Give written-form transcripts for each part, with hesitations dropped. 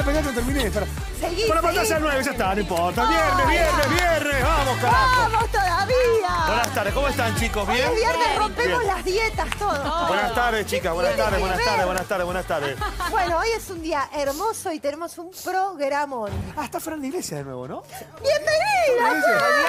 espera, no terminé. Espera. Seguí, Por la pantalla 9, ya está, no importa. Viernes, vamos, carajo. ¡Vamos todavía! Buenas tardes, ¿cómo están, chicos? ¿Bien? El viernes rompemos Bien. las dietas, todo. Buenas tardes, chicas, buenas tardes, buenas tardes, buenas tardes, buenas tardes. Bueno, hoy es un día hermoso y tenemos un programón. Ah, está Fran de Iglesia de nuevo, ¿no? ¡Bienvenida!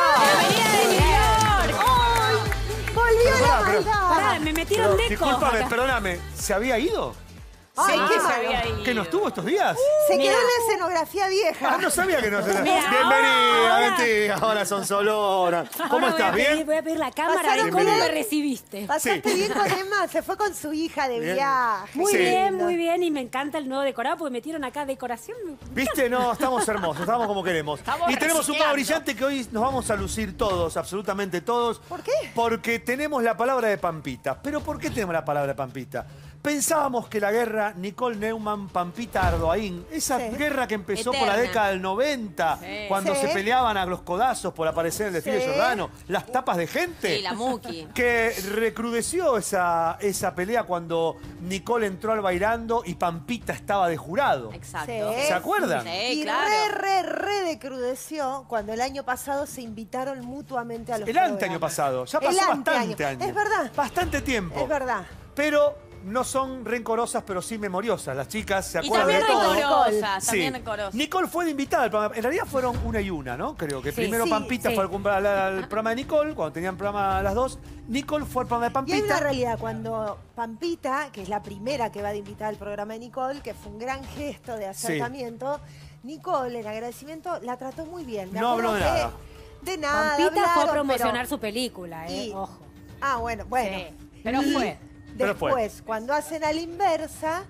¡Bienvenida, ¡Ay! ¡Volvió la maldad! Pará, me metieron deco. Discúlpame, acá. perdóname, ¿se había ido? ¡Ay, qué se malo! había ido. ¿Que no estuvo estos días? Se Mira. quedó en la escenografía vieja. Ah, no sabía que no se... Mira, Bienvenida, ahora- mentira, ahora son solonas. ¿Cómo Ahora estás? ¿Bien? Voy a pedir la cámara Pasaron de cómo bien. me recibiste. ¿Pasaste Sí. bien con Emma? Se fue con su hija de Bien. viaje. Muy Sí. bien, muy bien. Y me encanta el nuevo decorado porque metieron acá decoración. ¿Viste? No, estamos hermosos, estamos como queremos. Estamos Y tenemos un nuevo reciclando. brillante que hoy nos vamos a lucir todos, absolutamente todos. ¿Por qué? Porque tenemos la palabra de Pampita. ¿Pero por qué tenemos la palabra de Pampita? Pensábamos que la guerra Nicole Neumann, Pampita Ardoain, esa Sí. guerra que empezó por la Eterna. década del 90, Sí. cuando Sí. se peleaban a los codazos por aparecer en el desfile Sí. Giordano, las tapas de gente. Sí, la Muki. Que recrudeció esa pelea cuando Nicole entró al bailando y Pampita estaba de jurado. Exacto. Sí. ¿Se acuerdan? Sí, Y claro. re decrudeció cuando el año pasado se invitaron mutuamente a los El programas. anteaño pasado. Ya El pasó anteaño. bastante años. Es verdad. Bastante tiempo. Es verdad. Pero no son rencorosas, pero sí memoriosas. Las chicas se Y acuerdan de también todo. rencorosas, Sí. también rencorosas. Nicole fue de invitada al programa. En realidad fueron una y una, ¿no? Creo que Sí. primero Sí, Pampita sí. fue al programa de Nicole, cuando tenían programa las dos. Nicole fue al programa de Y hay una Pampita. realidad, cuando Pampita, que es la primera que va de invitada al programa de Nicole, que fue un gran gesto de acercamiento, Nicole, en agradecimiento, la trató muy bien. Me No acuerdo habló de que- nada. De nada, Pampita fue a hablaron, promocionar pero- su película, y- Ojo. Ah, bueno. Sí, pero Y fue. Pero fue. Después, cuando hacen a la inversa,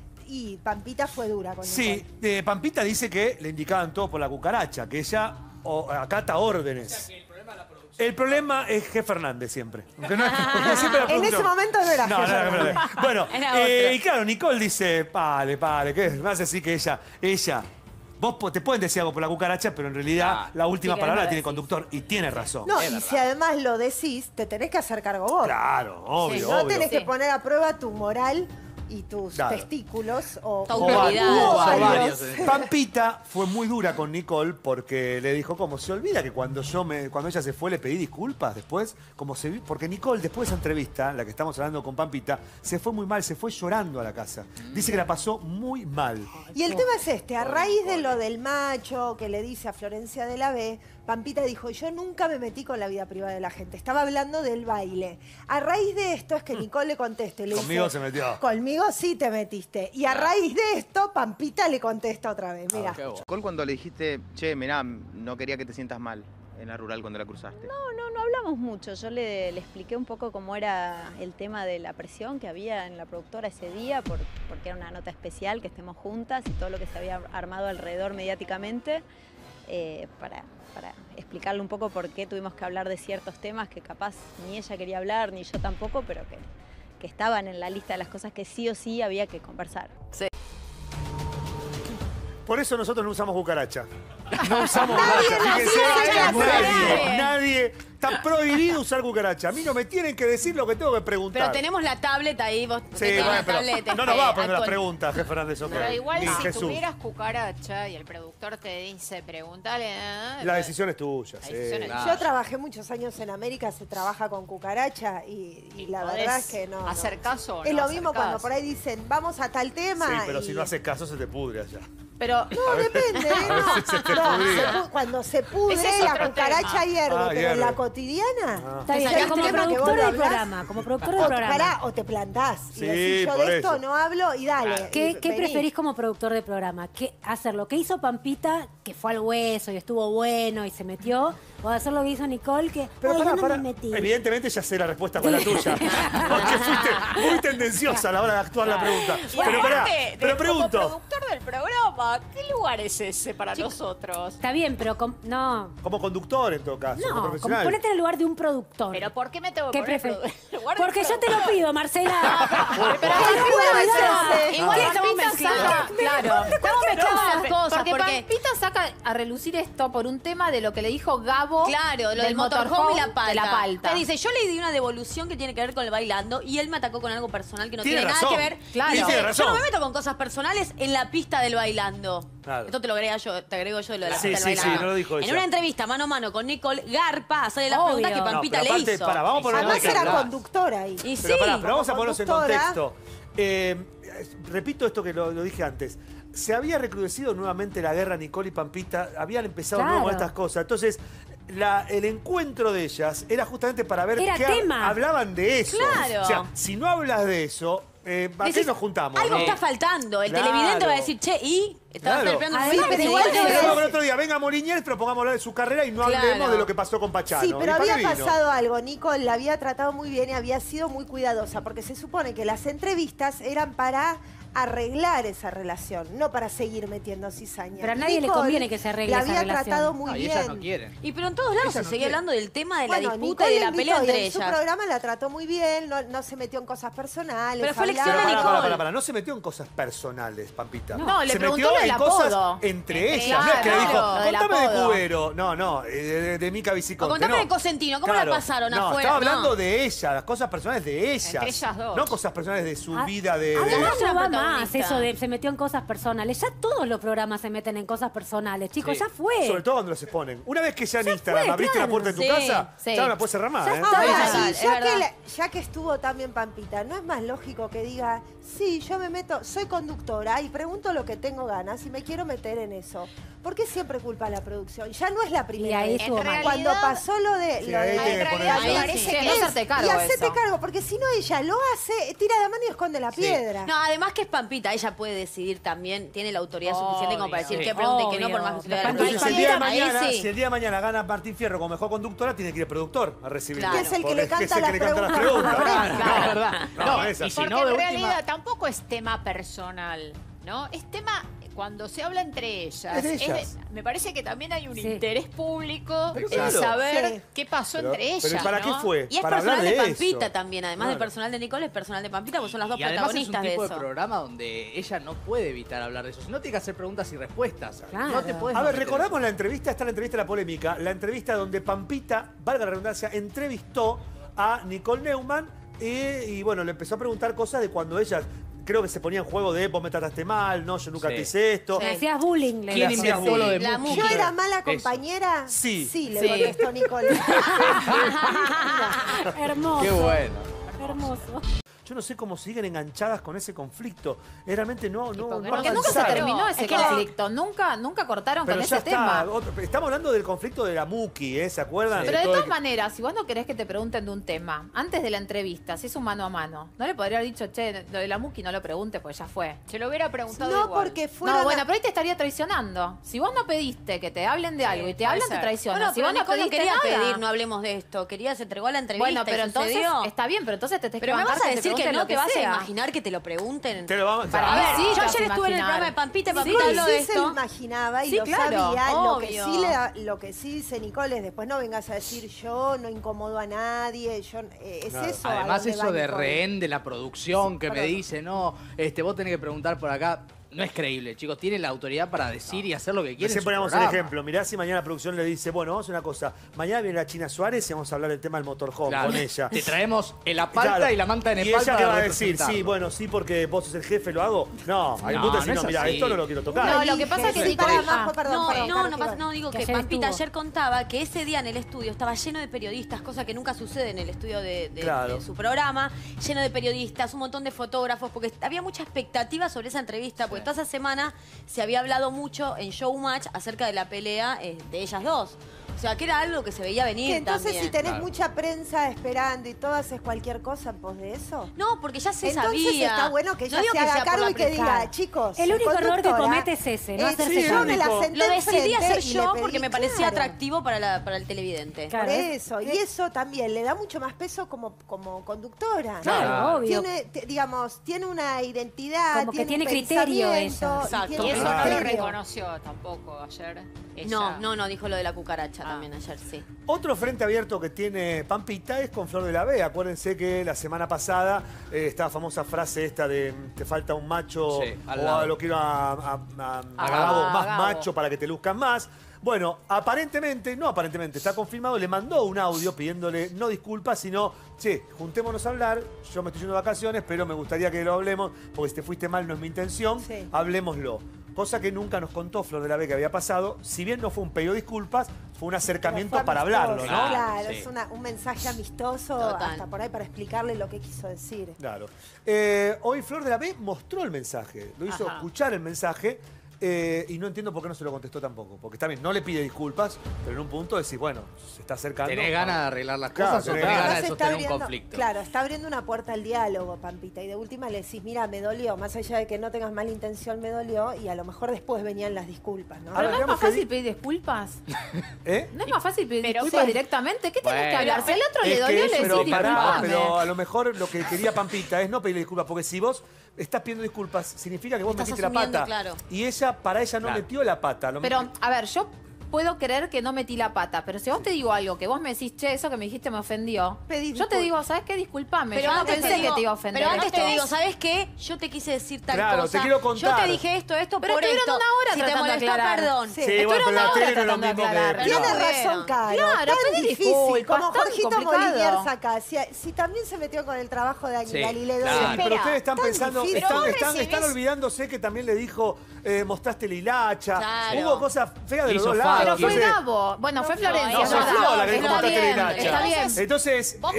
y Pampita fue dura con Sí, Nicole. Pampita dice que le indicaban todo por la cucaracha, que ella acata órdenes. El problema es G. Fernández siempre. Aunque no, porque siempre era En ese productor. momento no era No, G. no era Fernández. Fernández. Bueno, Era otro. y claro, Nicole dice, pare, ¿qué? Me hace así que ella, vos te pueden decir algo por la cucaracha, pero en realidad la última Sí, que palabra no la lo tiene el decís. conductor y tiene razón. No, y si además lo decís, te tenés que hacer cargo vos. Claro, obvio, No obvio. tenés que Sí. poner a prueba tu moral y tus Claro. testículos o Tu autoridad. ovarios. Pampita fue muy dura con Nicole porque le dijo, como se olvida que cuando ella se fue le pedí disculpas después, porque Nicole después de esa entrevista, la que estamos hablando con Pampita, se fue muy mal, se fue llorando a la casa. Dice que la pasó muy mal. Y el tema es este, a raíz de lo del macho que le dice a Florencia de la B, Pampita dijo, yo nunca me metí con la vida privada de la gente, estaba hablando del baile. A raíz de esto es que Nicole le contesta y le Conmigo dice, se metió. Conmigo sí te metiste. Y a raíz de esto, Pampita le contesta otra vez, mira. Nicole, cuando le dijiste, che, mirá, no quería que te sientas mal en la rural cuando la cruzaste. No hablamos mucho. Yo le expliqué un poco cómo era el tema de la presión que había en la productora ese día, porque era una nota especial, que estemos juntas y todo lo que se había armado alrededor mediáticamente, para explicarle un poco por qué tuvimos que hablar de ciertos temas que capaz ni ella quería hablar, ni yo tampoco, pero que estaban en la lista de las cosas que sí o sí había que conversar. Por eso nosotros no usamos cucaracha. No usamos Nadie cucaracha. lo Fíjense, nadie. Está prohibido usar cucaracha. A mí no me tienen que decir lo que tengo que preguntar. Pero tenemos la tablet ahí, vos Sí, tenés bueno, la pero tablet. no nos va a poner las preguntas, G. Fernández. Pero igual Ni si Jesús. tuvieras cucaracha y el productor te dice, pregúntale... La decisión es tuya. La sí. decisión es tuya. Yo trabajé muchos años en América, se trabaja con cucaracha y la podés verdad es que no. hacer caso o Es no lo hacer mismo cuando caso. por ahí dicen, vamos a tal tema. Sí, pero y- si no haces caso se te pudre allá. Pero No, depende, ¿eh? A veces se te pudría. Cuando se pudre, Ese es la otro cucaracha tema. hierve, Ah, pero hierve. en la cotidiana. Está bien, es el como tema que productor vos del hablás. programa, como productor del O, programa. pará, o te plantás Sí, y decís, yo por de esto eso. no hablo y dale. ¿Qué y vení. preferís como productor de programa? ¿Hacer lo que hizo Pampita, que fue al hueso y estuvo bueno y se metió? ¿O hacer lo que hizo Nicole, que Pero "Ay, pará, yo no pará. me metí"? Evidentemente ya sé la respuesta con la tuya. Porque fuiste muy tendenciosa a la hora de actuar la pregunta. Y Pero pará, aparte, pero como pregunto. productor del programa, ¿qué lugar es ese para nosotros? Está bien, pero no. Como conductor en todo caso, como No, como profesional. ponete en el lugar de un productor. ¿Pero por qué me tengo que ¿Qué poner preferís? en lugar del Porque yo te lo productor? pido, Marcela. Pero ¿Qué Pampita haces? igual ¿Qué? estamos Pampita mezclando. saca- Claro. Estamos mezclando las cosas. Porque Porque Pampita saca a relucir esto por un tema de lo que le dijo Gabo. claro, lo del motorhome y la palta. De la palta. Te dice, yo le di una devolución que tiene que ver con el bailando y él me atacó con algo personal que no Tiene tiene razón. nada que ver. Claro. Dice, Tiene razón. yo no me meto con cosas personales en la pista del bailando. bailando. Claro. Esto te lo agrego yo de lo de la Sí, pista del sí, bailando. sí, no lo dijo En ella. una entrevista mano a mano con Nicole, garpa, sale las Obvio. preguntas que Pampita pero le aparte, hizo. vamos a ponernos Además en era claro. conductora ahí. Y sí. Pero pará, pero vamos a ponernos en conductora. contexto. Repito esto que lo dije antes. Se había recrudecido nuevamente la guerra Nicole y Pampita, habían empezado Claro. nuevo con estas cosas. Entonces, el encuentro de ellas era justamente para ver Era qué tema. hablaban de eso. Claro. O sea, si no hablas de eso, ¿a qué Decís, nos juntamos? Algo no? está faltando. El Claro. televidente va a decir, che, y estaba Claro. esperando Además, un pero igual video. yo Era veo- como el otro día, venga Moliñez, pero pongamos a hablar de su carrera y no Claro. hablemos de lo que pasó con Pachano. Sí, ¿Y pero para qué había vino? pasado algo. Nicole la había tratado muy bien y había sido muy cuidadosa, porque se supone que las entrevistas eran para arreglar esa relación, no para seguir metiendo cizaña. Pero a nadie le Nicole conviene que se arregle la esa había relación. tratado muy No, y bien. ellas no quieren. Y pero en todos lados Ella se no seguía quiere. hablando del tema de la Bueno, disputa y Nicole de la la pelea invitó y entre en su ellas. programa la trató muy bien, no se metió en cosas personales. Pero fue hablaba- elección de Pero Nicole. pará, no se metió en cosas personales, Pampita. No, le se preguntó metió lo del en cosas apodo. entre ellas. Claro, No es que le dijo, lo del contame de apodo. Cubero. No, de Mica O Viciconte. contame no. de Cosentino, ¿cómo la pasaron no, afuera? estaba hablando No. de ella, las cosas personales de ellas. Entre ellas dos. No cosas personales de su Ah, vida de... Además de- no va protagonista. más eso de se metió en cosas personales. Ya todos los programas se meten en cosas personales, chicos, Sí. ya fue. Sobre todo cuando los exponen. Una vez que ya en Ya Instagram fue, abriste claro. la puerta de tu Sí, casa, sí. ya no la puedes cerrar más. Ya ¿eh? está. Ahora, Es verdad, y es ya verdad. ya que estuvo también Pampita, ¿no es más lógico que diga, sí, yo me meto, soy conductora y pregunto lo que tengo ganas y me quiero meter en eso? ¿Por qué siempre culpa a la producción? Ya no es la primera Y ahí vez. estuvo En mal. Cuando realidad- pasó lo de... Sí, lo ahí de- tiene que En poner realidad eso. me parece que no es- hacerte cargo y de hacete eso. cargo, porque si no ella lo hace, tira la mano y esconde la piedra. No, además que es Pampita, ella puede decidir también, tiene la autoridad Obvio. suficiente como para decir Sí. que pregunte y que no, por Obvio. más que se le haga Pampita- Entonces, el día de Ahí mañana, sí. si el día de mañana gana Martín Fierro como mejor conductora, tiene que ir el productor a recibirlo. Claro. Que es el que Porque le es canta el que las le canta las preguntas. preguntas. Claro, es verdad. No, es y así. si Porque no, de en última... realidad tampoco es tema personal, ¿no? Es tema cuando se habla entre ellas. Es de ellas. Me parece que también hay un Sí. interés público Pero en claro. saber Sí. qué pasó Pero- entre ellas. pero ¿para ¿no? qué fue? Y es Para personal hablar de de Pampita eso. también, además Claro. del personal de Nicole, es personal de Pampita, porque son las dos Y además es un protagonistas de tipo de eso. programa donde ella no puede evitar hablar de eso. Si no, tiene que hacer preguntas y respuestas. Claro. No te puedes A ver, meter en recordamos la entrevista, está la entrevista de la polémica, la entrevista donde Pampita, valga la redundancia, entrevistó a Nicole Neumann y bueno, le empezó a preguntar cosas de cuando ella, creo que se ponía en juego de vos me trataste mal, no, yo nunca Sí. te hice esto. Me hacías bullying. le ¿Quién decía. inventó lo de La Muki? ¿Yo era mala Eso. compañera? Sí. le Sí. contestó Nicole. Hermoso. Qué bueno. Hermoso. Yo no sé cómo siguen enganchadas con ese conflicto. Realmente no Porque avanzaron. nunca se terminó ese Es que- conflicto, nunca cortaron Pero con ya ese está. tema. Estamos hablando del conflicto de la Muki, ¿se acuerdan? Pero de todo todas el- maneras, si vos no querés que te pregunten de un tema, antes de la entrevista, si es un mano a mano, ¿no le podría haber dicho, che, lo de la Muki no lo pregunte, pues ya fue? Se lo hubiera preguntado No, igual. porque fueron... No, bueno, pero ahí te estaría traicionando. Si vos no pediste que te hablen de algo y te puede hablan, te ser. traicionan. Bueno, si pero vos no Nicole no pediste quería nada, pedir, no hablemos de esto. Quería, se entregó a la entrevista bueno, pero y entonces sucedió. está bien, pero entonces te tenés Pero que me vas bancar a te decir que pregunten no lo te vas a sea. imaginar que te lo pregunten. Te lo vamos Para A mí ver, sí, yo te vas ayer a estuve en el imaginar. programa de Pampita y Sí, Pampita habló de Sí se lo esto. imaginaba y Sí, lo claro, sabía. obvio. Lo que sí dice Nicole es después no vengas a decir yo no incomodo a nadie. Yo, es Claro. eso. a Además, dónde eso va de Nicole. rehén de la producción que me pero- dice, no, vos tenés que preguntar por acá. No es creíble, chicos. Tiene la autoridad para decir y hacer lo que quiere. Recién en su poníamos el programa. ejemplo. Mirá si mañana la producción le dice, bueno, vamos a hacer una cosa. Mañana viene la China Suárez y vamos a hablar del tema del motorhome Claro. con ella. Te traemos la palta Claro. y la manta de ¿Y Nepal ella qué para va a decir? representarlo. Sí, bueno, sí, porque vos sos el jefe, ¿lo hago? No, hay No, punto de no decir, no, es mira, así. esto no lo quiero tocar. No, lo que pasa es que Sí, Nicole... pará, Majo, perdón, No, perdón, no, Carlos, no, Iván. no digo Que que ayer Pampita estuvo. ayer contaba que ese día en el estudio estaba lleno de periodistas, cosa que nunca sucede en el estudio de Claro. su programa, lleno de periodistas, un montón de fotógrafos, porque había mucha expectativa sobre esa entrevista, porque toda esa semana se había hablado mucho en Showmatch acerca de la pelea de ellas dos. O sea, que era algo que se veía venir Que entonces también. si tenés Claro. mucha prensa esperando y todo haces cualquier cosa en pos de eso. No, porque ya se Entonces sabía. está bueno que No ella digo se que haga sea por cargo la y que prensa. diga, chicos, El único error que conductora, comete es ese, no hacerse sí, yo el me la único. senté Lo decidí enfrente hacer y yo le pedí, porque me parecía claro. atractivo para el televidente. Claro. Por eso, y eso también le da mucho más peso como conductora. Claro, obvio. Tiene una identidad, Como que tiene un criterio pensamiento, ella. y Exacto. tiene Y eso un no lo criterio. reconoció tampoco ayer. ella. No, dijo lo de la cucaracha también ayer, sí. Otro frente abierto que tiene Pampita es con Flor de la B. Acuérdense que la semana pasada esta famosa frase esta de te falta un macho Sí, al o lado. lo quiero a Gabo. Gabo más Gabo. macho para que te luzcan más. Bueno, aparentemente, está confirmado, le mandó un audio pidiéndole no disculpas, sino, che, juntémonos a hablar, yo me estoy yendo de vacaciones, pero me gustaría que lo hablemos, porque si te fuiste mal no es mi intención, Sí. hablémoslo. cosa que nunca nos contó Flor de la B que había pasado. Si bien no fue un pedido de disculpas, fue un acercamiento Fue para amistoso, hablarlo, ¿no? Claro, Sí. es un mensaje amistoso, Total. hasta por ahí para explicarle lo que quiso decir. Claro. Hoy Flor de la B mostró el mensaje, lo hizo Ajá. escuchar el mensaje y no entiendo por qué no se lo contestó tampoco. Porque está bien, no le pide disculpas, pero en un punto decís, bueno, se está acercando. ¿Tenés ganas de arreglar las Claro, cosas o tenés tenés ganas. ganas de Además sostener un conflicto? Claro, está abriendo una puerta al diálogo, Pampita. Y de última le decís, mira, me dolió. Más allá de que no tengas mala intención, me dolió. Y a lo mejor después venían las disculpas, ¿no? A Pero ver, no es digamos más que fácil pedir disculpas. ¿Eh? No es más fácil pedir Pero disculpas sí. directamente. ¿Qué tenés que Bueno. hablar? Si al otro le Es dolió, que le pero, decís pará, disculpame. pero a lo mejor lo que quería Pampita es no pedirle disculpas, porque si vos estás pidiendo disculpas, significa que vos Estás metiste la asumiendo, pata. claro. Y para ella no Claro. metió la pata. Pero, a ver, yo puedo creer que no metí la pata, pero si vos te digo algo que vos me decís, che, eso que me dijiste me ofendió, Pedí yo te disculpas. digo, ¿sabes qué? Disculpame. Pero Yo no antes pensé que te iba a ofender. Pero antes te Esto digo, es- ¿sabes qué? Yo te quise decir tal Claro, cosa. te quiero Yo contar. te dije esto Pero por estuvieron esto. una hora Si te tratando de molestó, aclarar. perdón. Sí. Sí, bueno, pero una la hora tele no es lo tratando de mismo aclarar. que... Tiene No, razón, bueno. Caro. Claro, tan pedí difícil, disculpas, como tan Jorgito complicado. Moliniers acá. Si también se metió con el trabajo de Sí, Aníbal y le claro. dolió. Sí, pero ustedes están tan pensando, difícil. Pero vos están recibís- olvidándose que también le dijo, mostraste la hilacha. Claro. Hubo cosas feas de los Hizo dos falta. lados. Pero fue entonces- Gabo. Bueno, fue Florencia. No, es fue verdad. Flor la que dijo, Está "Mostraste la bien, hilacha". está bien. Entonces, Vos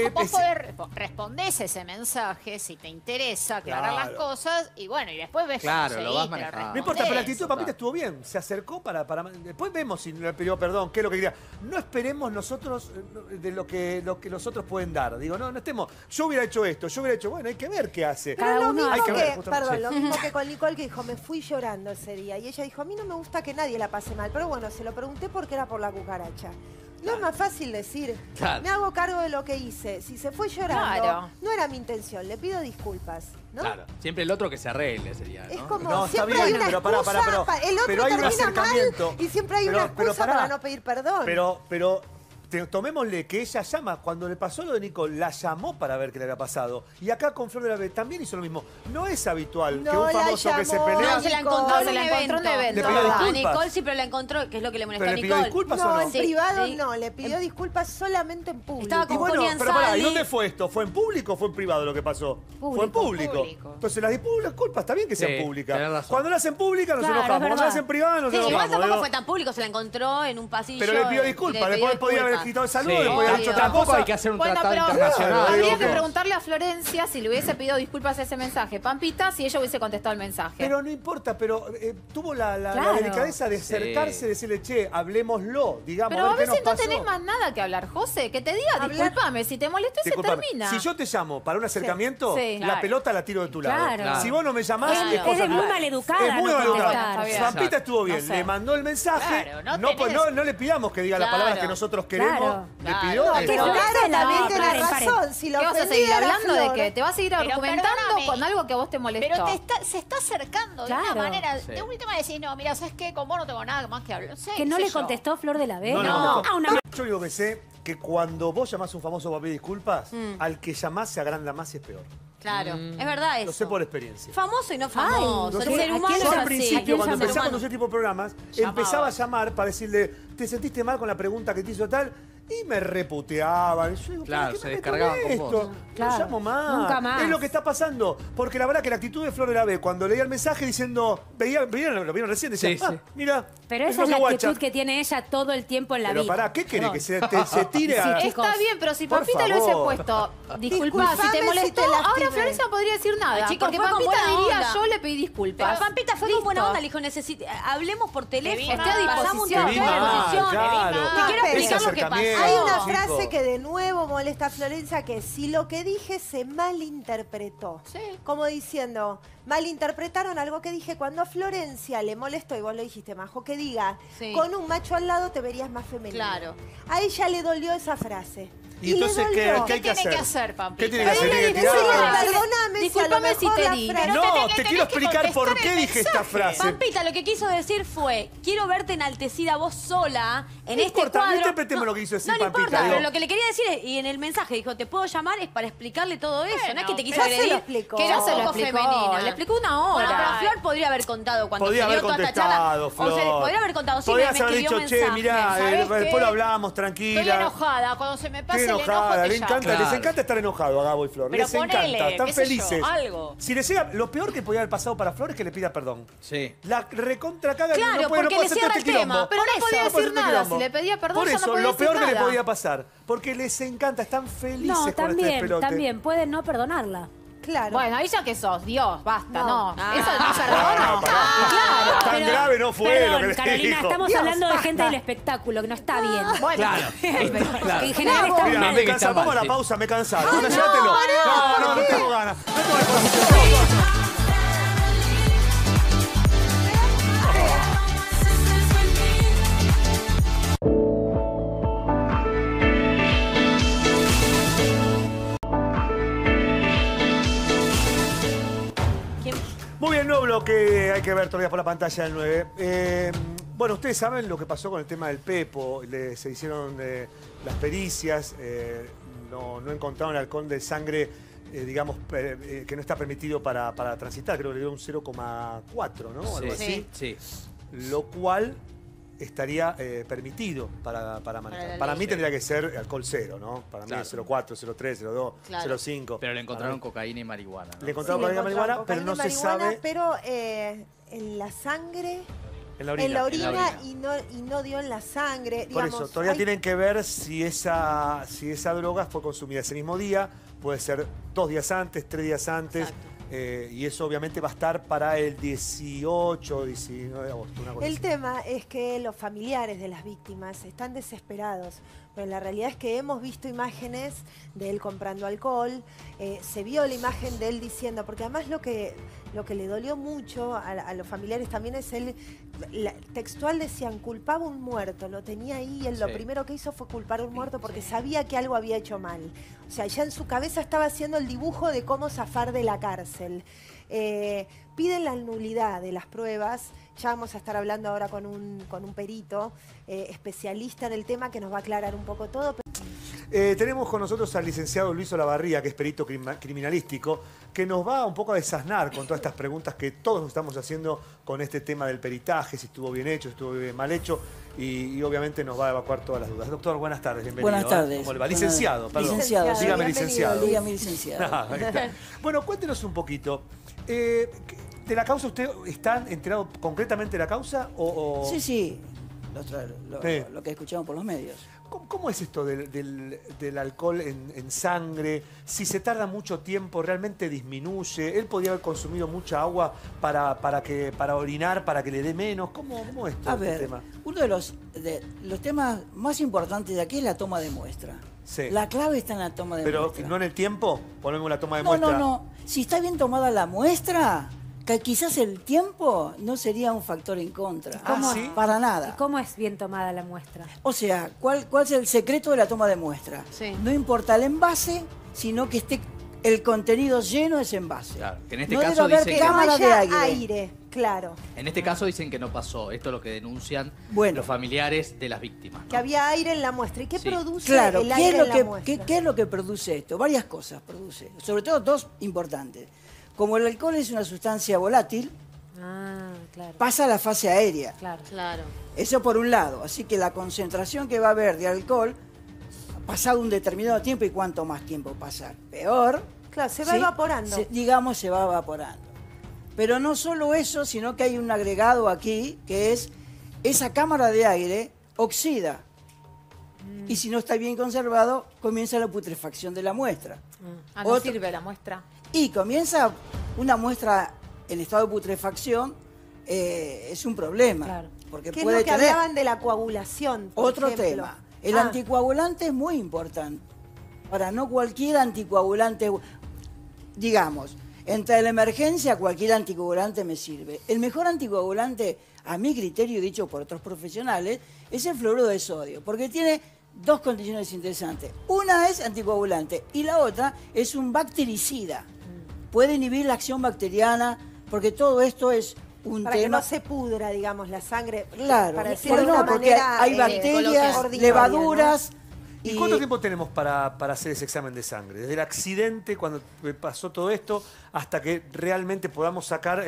respondés ese mensaje si te interesa aclarar Claro. las cosas y bueno, y después ves Claro, cómo lo vas seguís, te manejando. no importa, pero la respondés. actitud de Pampita estuvo bien. Se acercó para... Después vemos si le pidió perdón, qué es lo que quería. No esperemos nosotros de lo que los otros pueden dar. Digo, no estemos... Yo hubiera hecho esto, yo hubiera hecho... Bueno, hay que ver qué hace. Pero lo mismo Hay que ver, que, justamente. perdón, Sí. lo mismo que con Nicole, que dijo, me fui llorando ese día. Y ella dijo, a mí no me gusta que nadie la pase mal. Pero bueno, se lo pregunté porque era por la cucaracha. No es más fácil decir, Claro. me hago cargo de lo que hice. Si se fue llorando, Claro. no era mi intención, le pido disculpas, ¿no? Claro, siempre el otro que se arregle sería, ¿no? Es como, No, está siempre bien, hay una pero pará, excusa, pero el otro hay un termina acercamiento. mal y siempre hay Pero- una pero excusa pará. para no pedir perdón. Pero tomémosle que ella llama, cuando le pasó lo de Nicole, la llamó para ver qué le había pasado. Y acá con Flor de la B también hizo lo mismo. No es habitual que No un la famoso que se llamó. pelea... No, se la Nicole. encontró en Se un la encontró en un evento. evento. ¿Le pidió A disculpas? Nicole sí, pero la encontró, que es lo que le molestó ¿Pero a le pidió Nicole. disculpas o no, no? en Sí, privado sí. no, le pidió disculpas solamente en público. Estaba Y con bueno, Julián pero pará, ¿y Sadi. dónde fue esto? ¿Fue en público o fue en privado lo que pasó? Fue en público. Público. Entonces las disculpas está bien que sean Sí, públicas. tenés razón. Cuando las hacen públicas nos Claro, enojamos. es Cuando verdad. las hacen privadas nos Sí, igual enojamos. tampoco digo. fue tan público, se la encontró en un pasillo. Pero le pidió y disculpas. le pidió Después podía haber disculpas. quitado el saludo, Sí, le podía haber hecho otra tampoco cosa. hay que hacer un Bueno, tratado pero Claro, internacional. habría digo que que- preguntarle a Florencia si le hubiese pedido disculpas a ese mensaje. Pampita, si ella hubiese contestado el mensaje. Pero no importa, pero tuvo la Claro. delicadeza de Sí. acercarse y decirle, che, hablemoslo, digamos, Pero a ver qué veces nos no pasó. tenés más nada que hablar, José. Que te diga, discúlpame, si te molestó y se Disculpame, termina. si yo te llamo para un acercamiento, Sí, la claro. pelota la tiro de tu lado. Claro. Si vos no me llamás, Claro. es cosa Es de muy tuya. maleducada Es muy no maleducada. contestar. Está bien. Pampita Exacto. estuvo bien, No sé. le mandó el mensaje, Claro, no, tenés- no le pidamos que diga las Claro. palabras que nosotros queremos, Claro. le Claro. pidió... No, esto. pero No, Caro también no, tiene paren, paren. razón. Si lo ¿Qué vas a ofendí seguir era hablando de Flor. qué? Te vas a seguir Pero argumentando perdóname. con algo que a vos te molestó. Pero se está acercando de Claro. una manera. Sí. De última decís, no, mira, ¿sabes qué? Con vos no tengo nada más que hablar. No sé, Que qué no sé le yo. contestó Flor de la B. No, No. no. Ah, una Yo digo que sé que cuando vos llamás a un famoso para pedir disculpas, al que llamás se agranda más y es peor. Claro, es verdad eso. Lo sé por experiencia. Famoso y no Ay, famoso. Lo El sé- ser ¿a humano quién Yo es al llama? así. principio, cuando llama? empezaba con ese tipo de programas, Llamaba. empezaba a llamar para decirle, ¿te sentiste mal con la pregunta que te hizo tal? Y me reputeaban. Y yo digo, Claro, ¿por qué se me descargaban meto en con esto? vos. Claro, No llamo más. nunca más. Es lo que está pasando. Porque la verdad que la actitud de Flor de la B, cuando leía el mensaje diciendo, lo vieron recién, decía, Sí, sí. mira. Pero esa lo es la que guacha. actitud que tiene ella todo el tiempo en la Pero vida. pará, ¿qué quiere? Perdón. Que se tire a... Sí, Está bien, pero si Por Pampita le hubiese favor. puesto disculpas, si Disculpame te si molestó, te lastimé. ahora Florencia no podría decir nada. Ay, chicos, porque fue con Pampita buena diría, onda. yo le pedí disculpas. Pero Pampita fue Listo. con buena onda, le dijo, hablemos por teléfono. Esté a pasamos un disposición. tiempo Te vi a mal, disposición. claro. Te quiero Ese explicar lo que pasó. acercamiento. Hay una Chicos. frase que de nuevo molesta a Florencia, que si lo que dije se malinterpretó. Sí. Como diciendo, malinterpretaron algo que dije. Cuando a Florencia le molestó, y vos lo dijiste, Majo, que diga, Sí. con un macho al lado te verías más femenino. Claro. A ella le dolió esa frase. Y entonces, le ¿qué dolió. hay que tiene hacer? que hacer, Pampita? ¿Qué tiene que hacer? Pero ¿Tiene que ella le dice, tirarla? perdóname si a lo Discúlpame si mejor te la di. frase- Pero No, tenés te que quiero explicar por contestar qué el dije esta mensaje. frase. Pampita, lo que quiso decir fue, quiero verte enaltecida vos sola en No este importa, no cuadro. interpretemos lo que quiso decir No, no Pampita, importa, digo. pero lo que le quería decir es, y en el mensaje dijo, te puedo llamar, es para explicarle todo eso. Bueno, no es que te quiso ya se lo agredir, explicó. que Ya era se lo poco explicó. femenina. Le explicó una Bueno, hora. pero Flor podría haber contado cuando Podía se haber dio toda esta charla. contestado, Flor. O sea, podría haber contado, sí, Podías me haber escribió dicho, un che, mensaje. mirá, ¿sabes después qué? lo hablamos, Estoy tranquila. enojada. Cuando se me pase enojada, te llama. les encanta estar enojado a Gabo y Flor. Pero Les ponele, encanta, están qué sé yo, felices. algo. Si les llega, lo peor que podía haber pasado para Flor es que le pida perdón. Sí. La recontra caga Claro, no puede porque no le puede cierra hacerte el tema. quilombo. Pero no podía puede decir hacerte nada. quilombo. Si le pedía perdón, Por ya eso, no podía lo peor decir que le nada. podía pasar. Porque les encanta, están felices No, con este también, despelote. también. Pueden no perdonarla. Claro. Bueno, ahí ya que sos, Dios, basta, No. no. Eso no perdona. No, pará. Claro. Tan grave no fue Perdón, lo que les Carolina, dijo. estamos Dios, hablando de basta. gente del espectáculo, que no está bien. Bueno, Claro. Claro. En general está Mira, mal. me que cansa, está pongo mal, la sí. pausa, me cansaron. Bueno, llévatelo. No, tengo ganas. No tengo ganas. ¿Quién? Muy bien, nuevo bloque, hay que ver todavía por la pantalla del 9. Bueno, ustedes saben lo que pasó con el tema del Pepo. Se hicieron las pericias, no encontraron alcohol de sangre, digamos, que no está permitido para transitar. Creo que le dio un 0,4, ¿no? O algo así. Sí. Lo cual estaría permitido para manejar. la Para ley. mí tendría que ser alcohol cero, ¿no? Para Claro. mí es 0,4, 0,3, 0,2, Claro. 0,5. Pero le encontraron cocaína y marihuana, ¿no? Le encontraron Sí, le cocaína y marihuana, encontraron pero no cocaína se y marihuana, sabe pero en la sangre, en la orina. en la orina, En la orina. y no dio en la sangre. Por Digamos, eso, todavía hay- tienen que ver si esa droga fue consumida ese mismo día, puede ser 2 días antes, 3 días antes, Exacto. y eso obviamente va a estar para el 18, 19 de agosto. Una cosa El así. tema es que los familiares de las víctimas están desesperados, pero la realidad es que hemos visto imágenes de él comprando alcohol, se vio la imagen de él diciendo, porque además lo que le dolió mucho a los familiares también es él, textual decían, culpaba un muerto, lo tenía ahí y él lo Sí. primero que hizo fue culpar a un muerto porque sabía que algo había hecho mal. O sea, ya en su cabeza estaba haciendo el dibujo de cómo zafar de la cárcel. Piden la nulidad de las pruebas. Ya vamos a estar hablando ahora con un perito especialista en el tema que nos va a aclarar un poco todo. Tenemos con nosotros al licenciado Luis Olavarría, que es perito criminalístico, que nos va un poco a desasnar con todas estas preguntas que todos nos estamos haciendo con este tema del peritaje, si estuvo bien hecho, si estuvo bien mal hecho, y obviamente nos va a evacuar todas las dudas. Doctor, buenas tardes, bienvenido. Buenas tardes. ¿Cómo le va? Licenciado, perdón. Licenciado, Licenciado, Dígame bienvenido, licenciado. Luis. Dígame, licenciado. Ah, ahí está. Bueno, cuéntenos un poquito. ¿De la causa usted está enterado concretamente de la causa o...? Sí. Sí. Lo que escuchamos por los medios. ¿Cómo es esto del alcohol en sangre? Si se tarda mucho tiempo, ¿realmente disminuye? ¿Él podía haber consumido mucha agua para orinar, para que le dé menos? ¿Cómo es todo A este ver, tema? uno de los temas más importantes de aquí es la toma de muestra. Sí. La clave está en la toma de Pero muestra. no en el tiempo, ponemos la toma de No, muestra. no. Si está bien tomada la muestra, que quizás el tiempo no sería un factor en contra. ¿Cómo? ¿Sí? Para ¿Y nada. cómo es bien tomada la muestra? O sea, ¿cuál es el secreto de la toma de muestra? Sí. No importa el envase, sino que esté el contenido lleno de ese envase. Claro, que en este No caso debe haber dicen Que no cámara de haya aire. claro. En este caso dicen que no pasó. Esto es lo que denuncian Bueno. los familiares de las víctimas, ¿no? Que había aire en la muestra. ¿Y qué Sí. produce Claro, el ¿qué aire es, lo en la que, muestra? qué es lo que produce esto? Varias cosas produce, sobre todo dos importantes. Como el alcohol es una sustancia volátil, Ah, claro. pasa a la fase aérea. Claro. Claro. Eso por un lado. Así que la concentración que va a haber de alcohol, pasado un determinado tiempo, y cuánto más tiempo pasar, peor. Claro, se va ¿sí? evaporando. Digamos, se va evaporando. Pero no solo eso, sino que hay un agregado aquí, que es esa cámara de aire oxida. Y si no está bien conservado, comienza la putrefacción de la muestra. Ah, no Otro- sirve la muestra. Y comienza una muestra en estado de putrefacción, es un problema. Claro. Porque ¿Qué es puede lo que tener hablaban de la coagulación? por otro ejemplo? tema. El Ah, anticoagulante es muy importante. Para no cualquier anticoagulante, digamos, entre la emergencia cualquier anticoagulante me sirve. El mejor anticoagulante, a mi criterio, dicho por otros profesionales, es el fluoruro de sodio, porque tiene dos condiciones interesantes. Una es anticoagulante y la otra es un bactericida. Puede inhibir la acción bacteriana, porque todo esto es un para que tema... no se pudra, digamos, la sangre. Claro, para decirlo pero de una no, porque manera, hay bacterias, ordinaria, levaduras, ¿Y cuánto tiempo tenemos para hacer ese examen de sangre? Desde el accidente, cuando pasó todo esto, hasta que realmente podamos sacar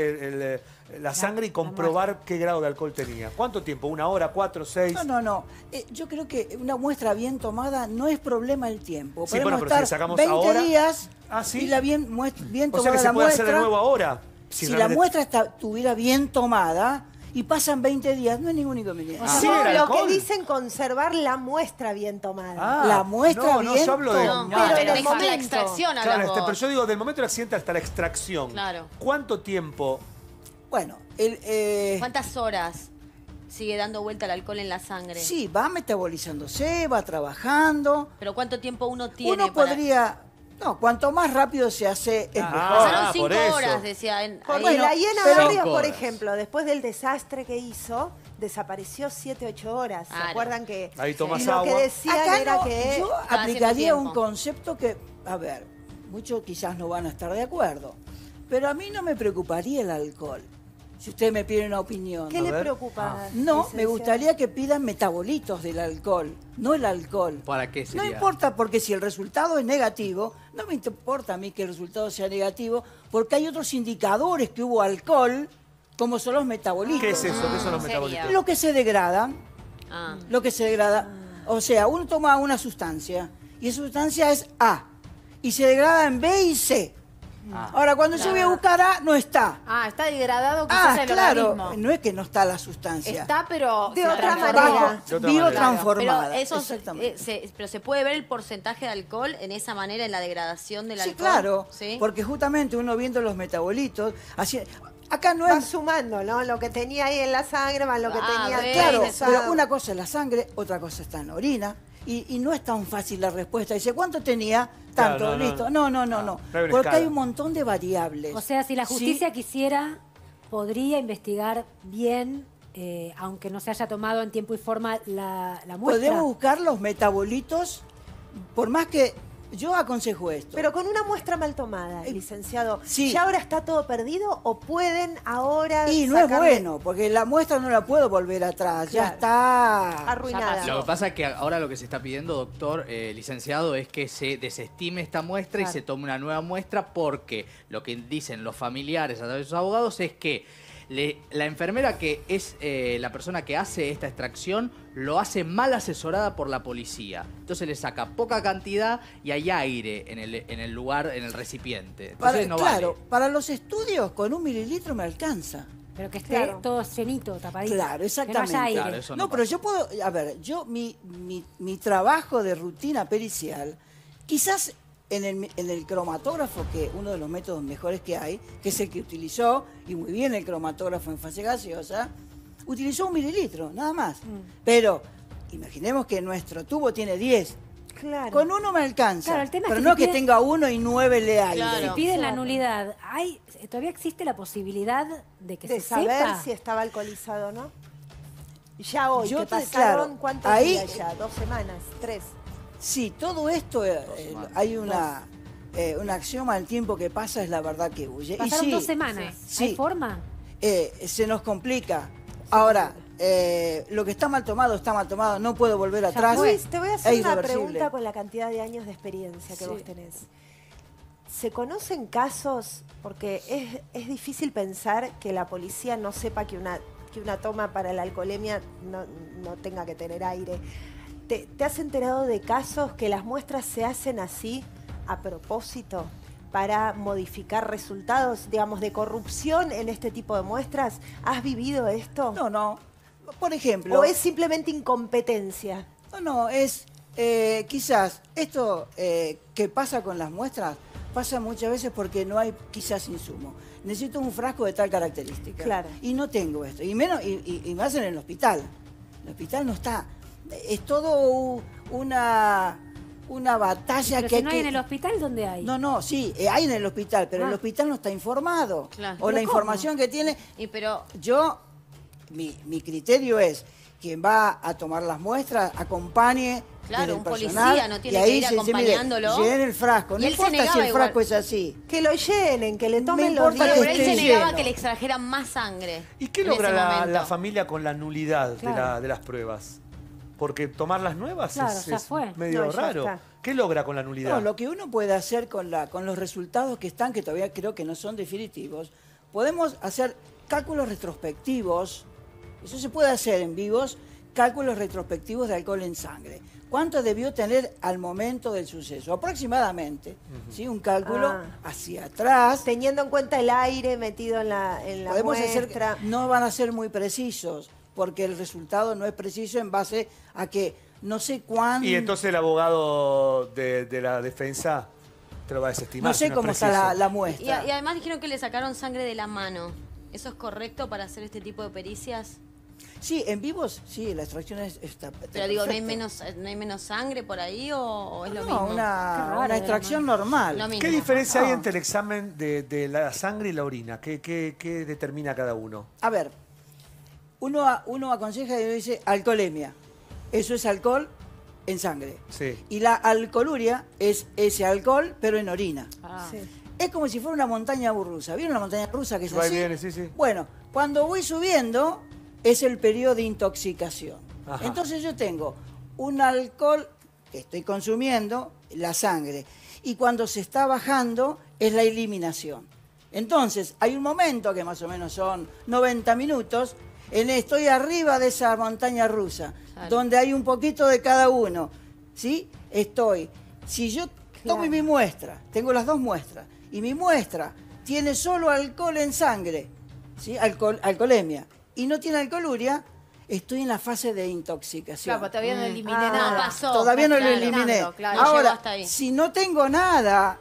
la sangre y comprobar qué grado de alcohol tenía. ¿Cuánto tiempo? ¿1 hora, 4, 6? No. Yo creo que una muestra bien tomada no es problema el tiempo. Sí, Podemos bueno, pero si estar la sacamos 20 ahora... días ¿Sí? y la bien O tomada sea que se la puede muestra. hacer de nuevo ahora. Si realmente- la muestra estuviera bien tomada y pasan 20 días, no hay ningún inconveniente. ¿Sí No, era lo que alcohol? dicen conservar la muestra bien tomada. La muestra no, bien yo hablo de... No, Pero en el dejar la momento. extracción a Claro, los pero yo digo del momento del accidente hasta la extracción. Claro. ¿Cuánto tiempo? Bueno, ¿Cuántas horas sigue dando vuelta el alcohol en la sangre? sí, va metabolizándose, va trabajando. Pero ¿cuánto tiempo uno tiene Uno para...? podría... No, cuanto más rápido se hace, es mejor. Pasaron por 5 eso. horas, decía. Porque Bueno, la hiena pero- Barrios, 5 por horas. ejemplo, después del desastre que hizo, desapareció 7, 8 horas. ¿Se Claro. acuerdan que Ahí tomás y lo que agua. decían Acá era no, que yo haciendo aplicaría tiempo. un concepto que, a ver, muchos quizás no van a estar de acuerdo, pero a mí no me preocuparía el alcohol. Si usted me pide una opinión. ¿qué A le ver. preocupa? No, me licenciado? gustaría que pidan metabolitos del alcohol, no el alcohol. ¿Para qué No sería? importa, porque si el resultado es negativo, no me importa a mí que el resultado sea negativo, porque hay otros indicadores que hubo alcohol, como son los metabolitos. ¿Qué es eso? ¿Qué son los sería? metabolitos? Lo que se degradan, Ah. lo que se degrada. O sea, uno toma una sustancia y esa sustancia es A y se degrada en B y C. Ahora, cuando yo voy a buscar A, no está. Está degradado quizás el claro, organismo. no es que no está la sustancia. Está, pero De se otra transformó. manera. De otra Biotransformada. Pero, eso exactamente. pero se puede ver el porcentaje de alcohol en esa manera, en la degradación del Sí, alcohol. claro, ¿Sí? porque justamente uno viendo los metabolitos, así, acá no Va es... sumando, ¿no? Lo que tenía ahí en la sangre más lo que Ah, tenía ves, Claro, pesado. pero una cosa es la sangre, otra cosa está en la orina, y no es tan fácil la respuesta. Dice, ¿cuánto tenía? Tanto, Claro, no, listo. no. No. hay una Porque escala. hay un montón de variables. O sea, si la Sí, justicia quisiera, podría investigar bien, aunque no se haya tomado en tiempo y forma la muestra. podemos buscar los metabolitos, por más que yo aconsejo esto. Pero con una muestra mal tomada, licenciado. sí. ¿Ya ahora está todo perdido o pueden ahora Y no es sacarle- bueno, porque la muestra no la puedo volver atrás, ya Claro. está. arruinada? Lo que pasa es que ahora lo que se está pidiendo, doctor, licenciado, es que se desestime esta muestra y Claro. se tome una nueva muestra porque lo que dicen los familiares a través de sus abogados es que la enfermera que es la persona que hace esta extracción lo hace mal asesorada por la policía. Entonces le saca poca cantidad y hay aire en el lugar, en el recipiente. Entonces no claro, vale. para los estudios con 1 mililitro me alcanza. Pero que esté Claro. todo llenito, tapadito. Claro, exactamente. Que no haya aire. Claro, eso No, no pero pasa. yo puedo, a ver, mi trabajo de rutina pericial, quizás en el cromatógrafo, que uno de los métodos mejores que hay, que es el que utilizó, y muy bien el cromatógrafo en fase gaseosa, utilizó 1 mililitro, nada más. Pero imaginemos que nuestro tubo tiene 10. Claro. Con 1 me alcanza. Claro, el tema es pero que no si que pide- tenga 1 y 9 le aire. Claro. Si piden la nulidad, ¿todavía existe la posibilidad de que de se saber sepa? si estaba alcoholizado o no. Ya hoy, Yo que te- pasaron, claro, ¿cuántos ahí- días ya? 2 semanas, 3. Sí, todo esto, hay un axioma, el tiempo que pasa es la verdad que huye. Pasaron y sí, 2 semanas. sí. ¿Hay forma? Se nos complica. Ahora, lo que está mal tomado, no puedo volver atrás. Luis, te voy a hacer Es una irreversible. pregunta con la cantidad de años de experiencia que Sí. vos tenés. ¿Se conocen casos? Porque es difícil pensar que la policía no sepa que una toma para la alcoholemia no tenga que tener aire. ¿Te has enterado de casos que las muestras se hacen así a propósito para modificar resultados, digamos, de corrupción en este tipo de muestras? ¿Has vivido esto? No. Por ejemplo. ¿O es simplemente incompetencia? No, es quizás esto que pasa con las muestras pasa muchas veces porque no hay quizás insumo. Necesito un frasco de tal característica. Claro. Y no tengo esto. Y menos, y más en el hospital. El hospital no está. Es todo una batalla Pero que si no hay que- en el hospital, ¿dónde hay? No, sí, hay en el hospital, pero el hospital no está informado. Claro. O la ¿Pero cómo? información que tiene. Pero Mi criterio es quien va a tomar las muestras, acompañe. Claro, desde el un personal, policía no tiene y ahí que ir se dice, mire, acompañándolo. llenen el frasco. Y No él se importa si negaba el igual. frasco es así. Que lo llenen, que le Me tomen los importa días. que pero él se esté negaba lleno. que le extrajeran más sangre. ¿Y qué en logra ese la momento. familia con la nulidad Claro. de las pruebas? Porque tomar las nuevas Claro, es ya fue. medio No, ya raro. está. ¿Qué logra con la nulidad? No, lo que uno puede hacer con los resultados que están, que todavía creo que no son definitivos, podemos hacer cálculos retrospectivos, eso se puede hacer en vivos, cálculos retrospectivos de alcohol en sangre. ¿Cuánto debió tener al momento del suceso? Aproximadamente, ¿sí? Un cálculo hacia atrás. Teniendo en cuenta el aire metido en la Podemos muestra. hacer, no van a ser muy precisos, porque el resultado no es preciso en base a que no sé cuándo... Y entonces el abogado de la defensa te lo va a desestimar. No sé si cómo es está preciso. la Y muestra. además dijeron que le sacaron sangre de la mano. ¿Eso es correcto para hacer este tipo de pericias? Sí, en vivos, sí, la extracción está Pero digo, ¿no hay perfecta. menos sangre por ahí o es lo No, mismo? Qué una raro, extracción normal. Lo mismo. ¿Qué diferencia hay No. entre el examen de la sangre y la orina? ¿Qué determina cada uno? A ver, uno aconseja y uno dice alcoholemia. Eso es alcohol en sangre. Sí. Y la alcoholuria es ese alcohol, pero en orina. Sí. Es como si fuera una montaña rusa. ¿Vieron la montaña rusa que es Va y así? viene, sí, sí. Bueno, cuando voy subiendo es el periodo de intoxicación. Ajá. Entonces yo tengo un alcohol que estoy consumiendo, la sangre. Y cuando se está bajando es la eliminación. Entonces hay un momento que más o menos son 90 minutos, estoy arriba de esa montaña rusa, Claro. donde hay un poquito de cada uno. ¿Sí? Si yo tomo mi muestra, tengo las dos muestras, y mi muestra tiene solo alcohol en sangre, ¿sí? Alcoholemia, y no tiene alcoholuria, estoy en la fase de intoxicación. Claro, todavía no eliminé Ah, nada. no pasó. Todavía no lo Claro. eliminé. Claro. No llegó Ahora, hasta ahí. si no tengo nada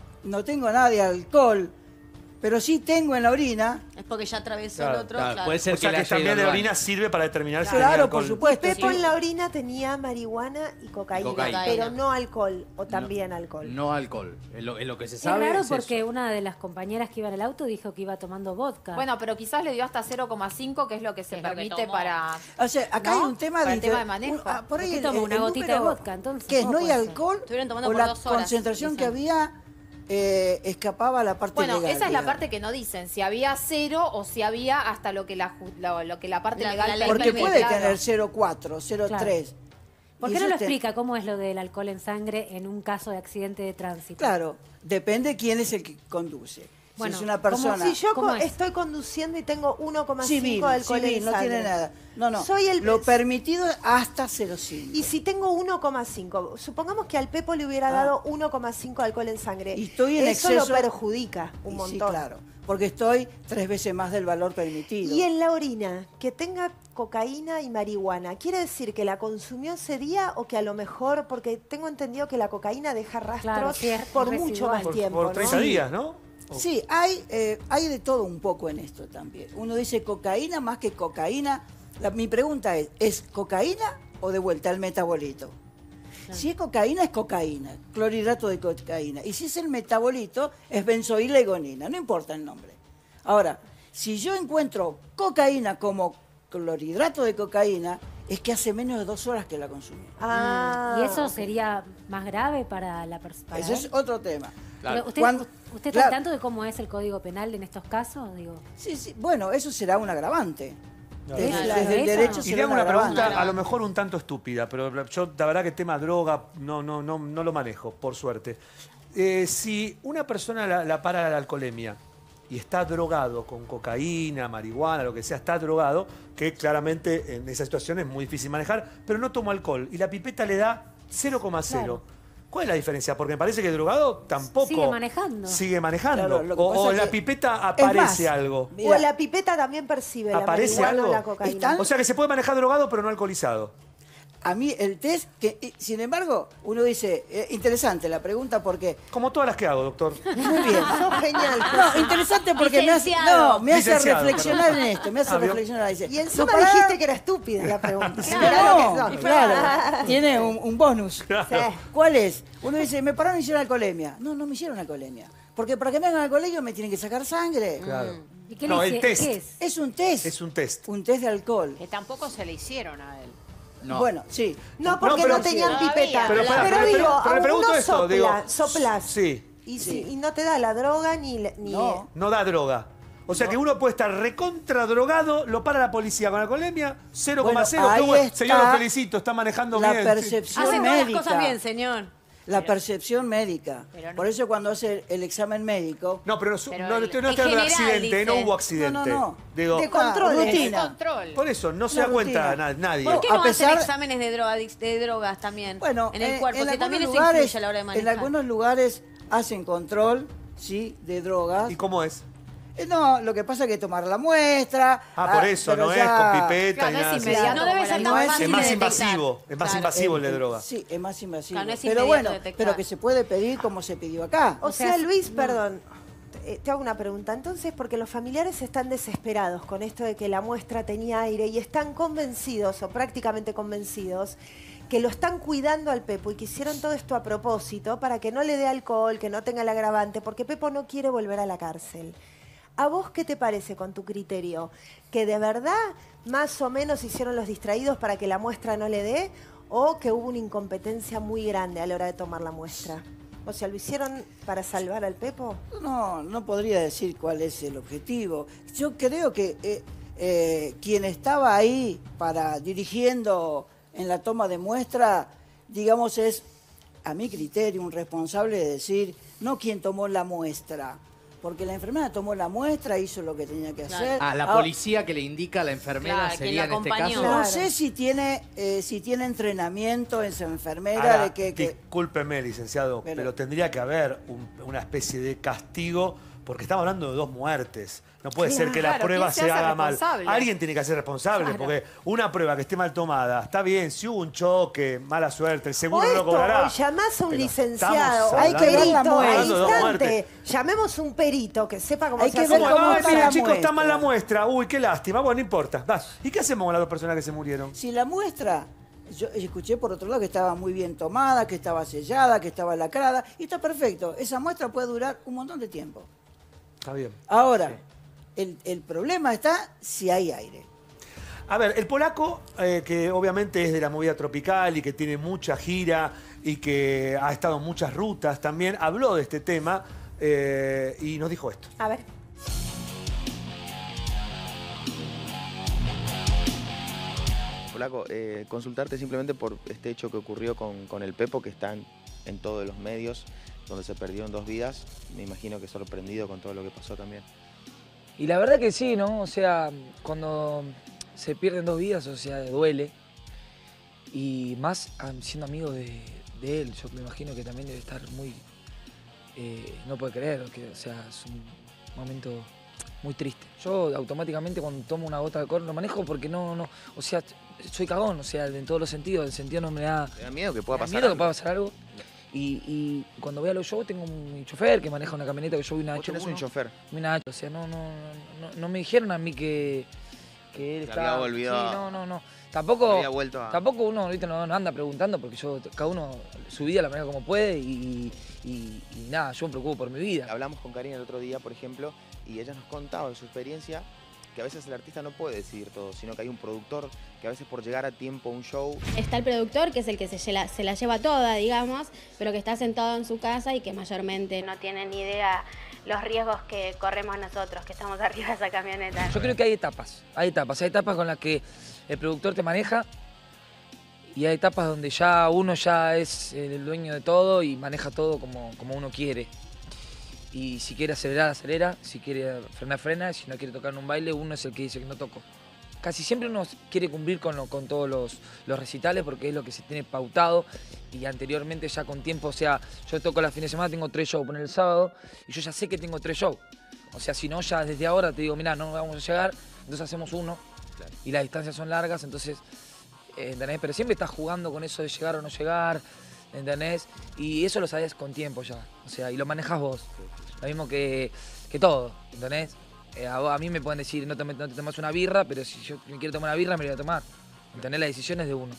de alcohol, pero sí tengo en la orina, Es porque ya atravesó Claro, el otro. Claro, Claro. puede ser O sea le que haya ido también al la baño. orina sirve para determinar si tenía claro, alcohol. por supuesto. Pepo sí. en la orina tenía marihuana y cocaína, Cocaína. pero no alcohol, o también alcohol. No alcohol. Es lo que se Es sabe. raro es porque eso. una de las compañeras que iba en el auto dijo que iba tomando vodka. Bueno, pero quizás le dio hasta 0,5, que es lo que se Es lo que permite tomó. para... O sea, acá ¿No? hay un tema Para de... el tema de manejo. por ahí ¿Por qué toma una gotita de vodka, entonces? ¿Qué es? ¿Cómo ¿No hay puede ser? alcohol? Estuvieron tomando o por la 2 horas, concentración que dicen. había escapaba a la parte Bueno, legal. esa es la digamos. parte que no dicen, si había 0 o si había hasta lo que la parte La- legal la ley Porque permite, puede claro. tener 0,4, 0,3. ¿Por Y qué no eso lo te- explica cómo es lo del alcohol en sangre en un caso de accidente de tránsito? Claro, depende quién es el que conduce. Bueno, si es una ¿cómo- persona... Si yo ¿Cómo es? estoy conduciendo y tengo 1,5 civil, de alcohol civil, en no sangre. tiene nada. No. Soy el- Lo permitido es hasta 0,5. Y si tengo 1,5, supongamos que al Pepo le hubiera dado 1,5 de alcohol en sangre. Y estoy en eso exceso- lo perjudica un Y montón. Sí, claro, porque estoy 3 veces más del valor permitido. Y en la orina, que tenga cocaína y marihuana, ¿quiere decir que la consumió ese día o que a lo mejor, porque tengo entendido que la cocaína deja rastros Claro, sí, es por residual. mucho más tiempo, Por ¿no? 30 días, ¿no? Sí, hay de todo un poco en esto también. Uno dice cocaína más que cocaína. Mi pregunta es cocaína o de vuelta al metabolito? Si es cocaína, clorhidrato de cocaína. Y si es el metabolito, es benzoíla y gonina, no importa el nombre. Ahora, si yo encuentro cocaína como clorhidrato de cocaína, es que hace menos de 2 horas que la consumí. Ah, ¿Y eso sería más grave para la persona? Ese es otro tema. Claro. ¿Usted, Cuando- ¿Usted está claro. al tanto de cómo es el Código Penal en estos casos? Digo, Sí, bueno, eso será un agravante. Desde, Claro. desde el Eso. derecho Y será le hago un una agravante. pregunta, a lo mejor un tanto estúpida, pero yo la verdad que el tema droga no lo manejo, por suerte. Si una persona la para la alcoholemia y está drogado con cocaína, marihuana, lo que sea, está drogado, que claramente en esa situación es muy difícil manejar, pero no toma alcohol y la pipeta le da 0,0. Claro. ¿Cuál es la diferencia? Porque me parece que el drogado tampoco Sigue manejando. sigue manejando. Claro, lo que o pasa es la que- pipeta es aparece más, algo. Mira, o la pipeta también percibe ¿Aparece la marihuana algo? o la cocaína. Están- O sea que se puede manejar drogado pero no alcoholizado. A mí el test, sin embargo, uno dice, interesante la pregunta porque, Como todas las que hago, doctor. muy bien. Sos genial. No, interesante porque me hace Licenciado, reflexionar perdón. en esto, me hace Ah, ¿vio? reflexionar. Dice, Y encima no pararon- dijiste que era estúpida la pregunta. No, claro, tiene un bonus. Sí. ¿Cuál es? Uno dice, me pararon y hicieron alcoholemia. No, no me hicieron alcoholemia. Porque para que me hagan alcoholemia me tienen que sacar sangre. Claro. ¿y qué No, le el hice- test. ¿Qué es? Es un test. Es un test. Un test de alcohol. Que tampoco se le hicieron a él. No. Bueno, sí. No, porque pero- no tenían Todavía. pipeta. Pero pará, pero pero- digo, pero le a pregunto uno esto, digo, soplas. sí. Y no te da la droga ni... No. No da droga. O sea que uno puede estar recontra drogado, lo para la policía con alcoholemia, 0,0. Bueno, Qué ahí bueno. está Señor, lo felicito, está manejando la bien. percepción Hacen todas las médica. cosas bien, señor. La percepción médica. Pero no. Por eso cuando hace el examen médico... No, pero Pero no el- estoy en hablando de general, accidente, no dice. hubo accidente. No. Digo, De control. rutina. Control. por eso, no se Una da cuenta rutina. nadie. Bueno, ¿Por qué no a pesar- hacen exámenes de drogas también Bueno, en el cuerpo? en Que también eso algunos lugares, influye a la hora de en manejar. algunos lugares hacen control, sí, de drogas. ¿Y cómo es? No, lo que pasa es que tomar la muestra. Por eso, pero no ya- es con pipeta Claro, ni no nada es así. inmediato. No debe como ser la tan no es- fácil Es más de detectar. invasivo, es más Claro. invasivo el de droga. Sí, es más invasivo. Claro, no es pero inmediato bueno, detectar. pero que se puede pedir como se pidió acá. O sea, Luis, perdón, te hago una pregunta. Entonces, porque los familiares están desesperados con esto de que la muestra tenía aire y están convencidos, o prácticamente convencidos, que lo están cuidando al Pepo y que hicieron todo esto a propósito para que no le dé alcohol, que no tenga el agravante, porque Pepo no quiere volver a la cárcel. ¿A vos qué te parece con tu criterio? ¿Que de verdad más o menos hicieron los distraídos para que la muestra no le dé? ¿O que hubo una incompetencia muy grande a la hora de tomar la muestra? O sea, ¿lo hicieron para salvar al Pepo? No podría decir cuál es el objetivo. Yo creo que quien estaba ahí dirigiendo en la toma de muestra, digamos, es, a mi criterio, un responsable de decir, no quien tomó la muestra. Porque la enfermera tomó la muestra, hizo lo que tenía que hacer. La Ahora, policía que le indica a la enfermera Claro, sería que la en este acompañó. caso. no Claro. sé si tiene entrenamiento esa enfermera Ahora, de que discúlpeme, licenciado, pero tendría que haber una especie de castigo, porque estamos hablando de 2 muertes. No puede ser que la Claro, prueba ¿quién se se hace haga mal. responsable? Alguien tiene que ser responsable, Claro. porque una prueba que esté mal tomada, está bien, si hubo un choque, mala suerte, el O seguro no lo esto, cobrará. o llamás a un Pero licenciado, estamos o hay hablando- perito, Estamos al hablando de 2 instante. muertes. Llamemos un perito que sepa cómo Hay se que hace ver la cómo Ay, muestra. está mira, la chicos, está mal la muestra. muestra. Uy, qué lástima. Bueno, no importa. Vas. ¿Y qué hacemos con las 2 personas que se murieron? si la muestra, yo escuché por otro lado que estaba muy bien tomada, que estaba sellada, que estaba lacrada, y está perfecto. Esa muestra puede durar un montón de tiempo. Está bien. Ahora, el problema está si hay aire. A ver, el polaco, que obviamente es de la movida tropical y que tiene mucha gira y que ha estado en muchas rutas también, habló de este tema y nos dijo esto. A ver. Polaco, consultarte simplemente por este hecho que ocurrió con el Pepo, que está en todos los medios, donde se perdieron 2 vidas. Me imagino que sorprendido con todo lo que pasó también. Y la verdad que sí, ¿no? O sea, cuando se pierden 2 vidas, o sea, duele. Y más siendo amigo de él, yo me imagino que también debe estar muy... no puede creer, o sea, es un momento muy triste. Yo automáticamente cuando tomo una gota de alcohol lo manejo porque o sea, soy cagón, o sea, en todos los sentidos, el sentido no me da... ¿Te da miedo que pueda me da pasar miedo que algo? pueda pasar algo. Y cuando voy a los shows tengo un chofer que maneja una camioneta que yo vi una Vos tenés H1. un chofer. Una H, o sea, no me dijeron a mí que él Que estaba... había volvido Sí, a- no. Tampoco, había vuelto a- tampoco uno ahorita no anda preguntando porque cada uno su vida la maneja como puede y nada, yo me preocupo por mi vida. Hablamos con Karina el otro día, por ejemplo, y ella nos contaba de su experiencia que a veces el artista no puede decidir todo, sino que hay un productor que a veces por llegar a tiempo a un show... Está el productor, que es el que se la lleva toda, digamos, pero que está sentado en su casa y que mayormente no tiene ni idea los riesgos que corremos nosotros, que estamos arriba de esa camioneta. Yo creo que hay etapas con las que el productor te maneja y hay etapas donde ya uno ya es el dueño de todo y maneja todo como uno quiere. Y si quiere acelerar, acelera, si quiere frenar, frena, y si no quiere tocar en un baile, uno es el que dice que no toco. Casi siempre uno quiere cumplir con todos los recitales porque es lo que se tiene pautado y anteriormente ya con tiempo, o sea, yo toco la fin de semana, tengo 3 shows, poner el sábado y yo ya sé que tengo 3 shows. O sea, si no, ya desde ahora te digo, mira, no vamos a llegar, entonces hacemos uno y las distancias son largas, entonces, ¿entendés? Pero siempre estás jugando con eso de llegar o no llegar, ¿entendés? Y eso lo sabes con tiempo ya, o sea, y lo manejas vos. Lo mismo que todo, ¿entendés? A mí me pueden decir, no te tomas una birra, pero si yo me quiero tomar una birra, me la voy a tomar. ¿Entendés? La decisión es de uno.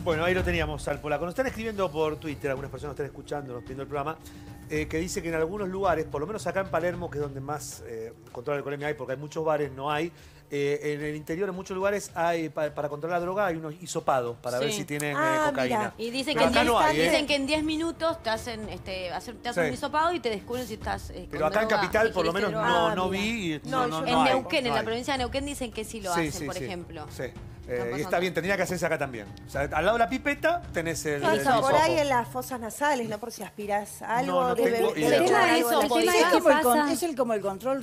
Bueno, ahí lo teníamos al polaco. Nos están escribiendo por Twitter, algunas personas están escuchando, nos viendo el programa, que dice que en algunos lugares, por lo menos acá en Palermo, que es donde más control de alcoholemia hay, porque hay muchos bares, no hay. En el interior, en muchos lugares, hay para controlar la droga, hay unos hisopados para ver si tienen cocaína. Mira. Y dicen, Pero que, acá no hay, dicen que en 10 minutos te hacen, te hacen un hisopado y te descubren si estás Pero acá en Capital, por lo menos, no vi. No en hay, Neuquén, no en la hay. provincia de Neuquén, dicen que sí lo hacen, por ejemplo. Sí. pasa Y está nada. bien, tendría que hacerse acá también. O sea, al lado de la pipeta tenés el No, hisopo. por ahí en las fosas nasales, no por si aspirás algo. No tengo debe idea. echar El algo tema de es eso. que como el control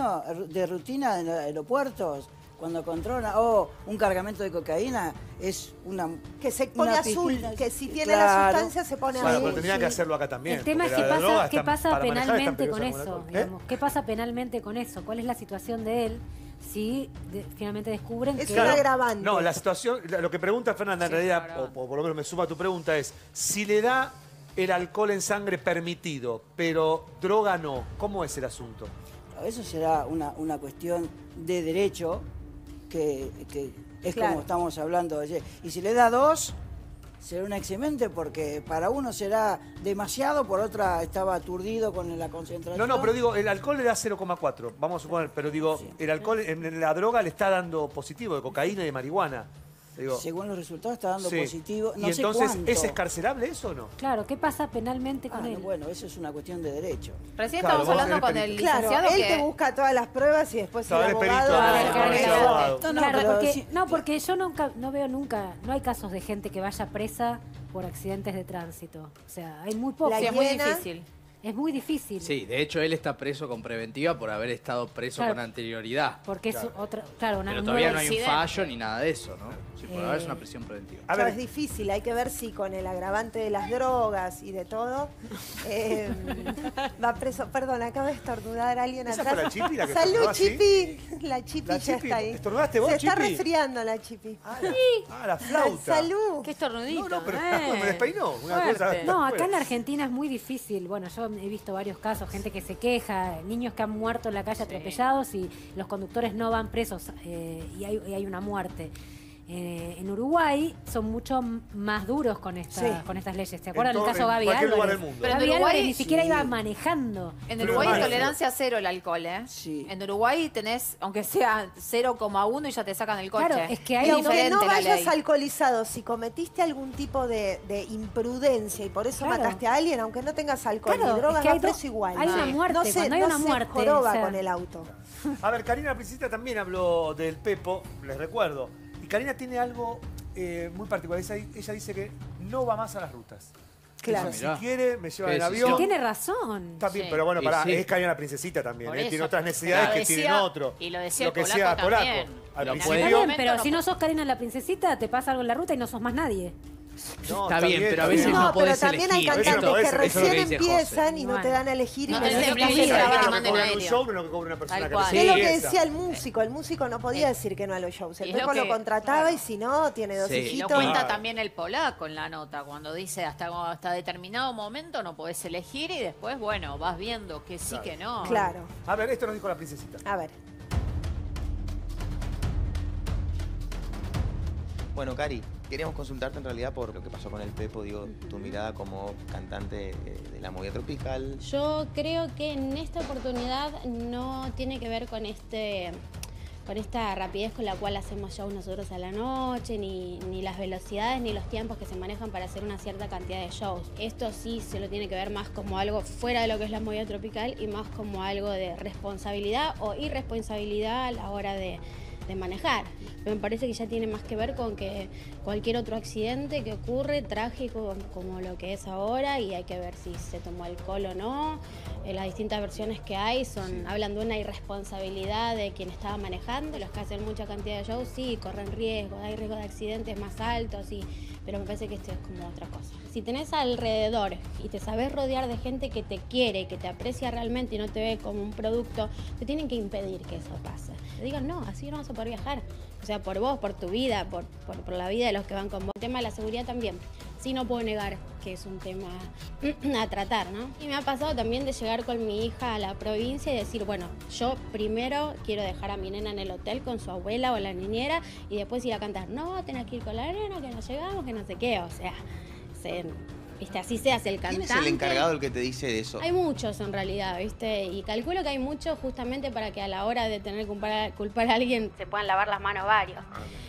de rutina en los aeropuertos. Cuando controla, un cargamento de cocaína, es una... Que se pone una azul, pipita. que si tiene la Claro. sustancia se pone Bueno, azul. pero tendría que hacerlo acá también. El tema es porque qué la droga pasa, qué está- pasa para manejar es tan penalmente con peligrosa como eso. el alcohol. Digamos. ¿Qué pasa penalmente con eso? ¿Cuál es la situación de él si finalmente descubren Es que... un agravante. No, la situación, lo que pregunta Fernanda en realidad, o por lo menos me suma tu pregunta, es si le da el alcohol en sangre permitido, pero droga no, ¿cómo es el asunto? Eso será una cuestión de derecho que es Claro. como estamos hablando ayer. Y si le da 2, será un excelente porque para uno será demasiado, por otra estaba aturdido con la concentración. No, pero digo, el alcohol le da 0,4, vamos a suponer, pero digo, el alcohol en la droga le está dando positivo de cocaína y de marihuana. Digo, Según los resultados está dando sí. positivo. No y sé entonces, cuánto. ¿es escarcelable eso o no? Claro, ¿qué pasa penalmente con Ah, él? no, bueno, eso es una cuestión de derecho. Recién Claro, estábamos vos hablando eres con perito. el Claro, licenciado él que... te busca todas las pruebas y después Claro, el él es abogado... perito, a ver, no, con no es eso. abogado. Claro, pero porque, sí- porque yo no veo nunca, no hay casos de gente que vaya presa por accidentes de tránsito. O sea, hay muy pocos. La Sí, es muy hiena- difícil. Es muy difícil. Sí, de hecho él está preso con preventiva por haber estado preso Claro. con anterioridad. Porque es otra, claro, una Pero un todavía nuevo no hay un incidente. fallo ni nada de eso, ¿no? Sí, por ahora es una prisión preventiva. A Claro, ver, es difícil, hay que ver si con el agravante de las drogas y de todo va preso. Perdón, acaba de estornudar alguien ¿Esa atrás. fue la Chipi la que ¡Salud, estornudó así? Chipi! La Chipi ¿La ya Chipi? está ahí. ¿Estornudaste vos, Se está Chipi? resfriando la Chipi. la flauta. ¡Salud! Qué estornudito. No, pero me despeinó. Una Fuerte. cosa No, acá fuera. en la Argentina es muy difícil. Bueno, yo he visto varios casos, gente que se queja, niños que han muerto en la calle atropellados y los conductores no van presos y hay una muerte. En Uruguay son mucho más duros con estas leyes. ¿Se acuerdan En el todo- caso en Gaby cualquier lugar Álvarez? del mundo. Pero en Gaby Uruguay, Álvarez ni siquiera sí. iba manejando. En Pero Uruguay mal. tolerancia cero el alcohol, ¿eh? Sí. En Uruguay tenés, aunque sea 0,1 y ya te sacan el coche. Claro, es que hay Y aunque diferente no la vayas ley. alcoholizado, si cometiste algún tipo de imprudencia y por eso Claro. mataste a alguien, aunque no tengas alcohol Claro, ni drogas, es que va hay preso igual. hay una muerte, No se, cuando hay no una se muerte, joroba o sea. con el auto. A ver, Karina Princesita también habló del Pepo, les recuerdo. Y Karina tiene algo muy particular. Ella dice que no va más a las rutas. Claro. O sea, Mirá. si quiere, me lleva Qué en decisión. avión. Que tiene razón. Está bien, Sí. pero bueno, Y pará, sí. es Karina la Princesita también. Por Tiene eso. otras necesidades Lo que decía- tienen otro. y lo decía lo que el sea polaco también. Al Lo Está puede- principio, bien, pero no- si no sos Karina la princesita, te pasa algo en la ruta y no sos más nadie. no, Está bien, pero a está veces bien. no No, pero podés también hay elegir. cantantes Eso que es lo que recién dice empiezan y no Bueno. te dan a elegir y No tenés tenés que el privilegio elegir. de que te Lo que manden cobra en un aéreo. show no es lo que cobra una persona Tal que cual. recién Es lo que empieza. decía el músico no podía decir que no a los shows. El Y es lo Pepo lo que- contrataba claro. y si no, tiene dos Sí. Y lo hijitos. cuenta Claro. también el polaco en la nota, cuando dice hasta determinado momento no podés elegir y después, bueno, vas viendo que sí, que no. Claro. A ver, esto nos dijo la princesita. A ver. Bueno, Cari, queríamos consultarte en realidad por lo que pasó con el Pepo, digo, tu mirada como cantante de la movida tropical. Yo creo que en esta oportunidad no tiene que ver con esta rapidez con la cual hacemos shows nosotros a la noche, ni las velocidades ni los tiempos que se manejan para hacer una cierta cantidad de shows. Esto sí se lo tiene que ver más como algo fuera de lo que es la movida tropical y más como algo de responsabilidad o irresponsabilidad a la hora de manejar. Me parece que ya tiene más que ver con que cualquier otro accidente que ocurre, trágico como lo que es ahora, y hay que ver si se tomó alcohol o no. Las distintas versiones que hay hablan de una irresponsabilidad de quien estaba manejando. Los que hacen mucha cantidad de shows sí corren riesgo, hay riesgo de accidentes más altos, pero me parece que esto es como otra cosa. Si tenés alrededor y te sabés rodear de gente que te quiere, que te aprecia realmente y no te ve como un producto, te tienen que impedir que eso pase. Te digan, no, así no vas a poder viajar. O sea, por vos, por tu vida, por la vida de los que van con vos. El tema de la seguridad también. sí no puedo negar que es un tema a tratar, ¿no? Y me ha pasado también de llegar con mi hija a la provincia y decir, bueno, yo primero quiero dejar a mi nena en el hotel con su abuela o la niñera y después ir a cantar, no, tenés que ir con la nena, que no llegamos, que no sé qué, o sea, ¿viste? Así se hace el cantante. ¿Quién es el encargado el que te dice de eso? Hay muchos en realidad, ¿viste? Y calculo que hay muchos justamente para que a la hora de tener que culpar a alguien se puedan lavar las manos varios.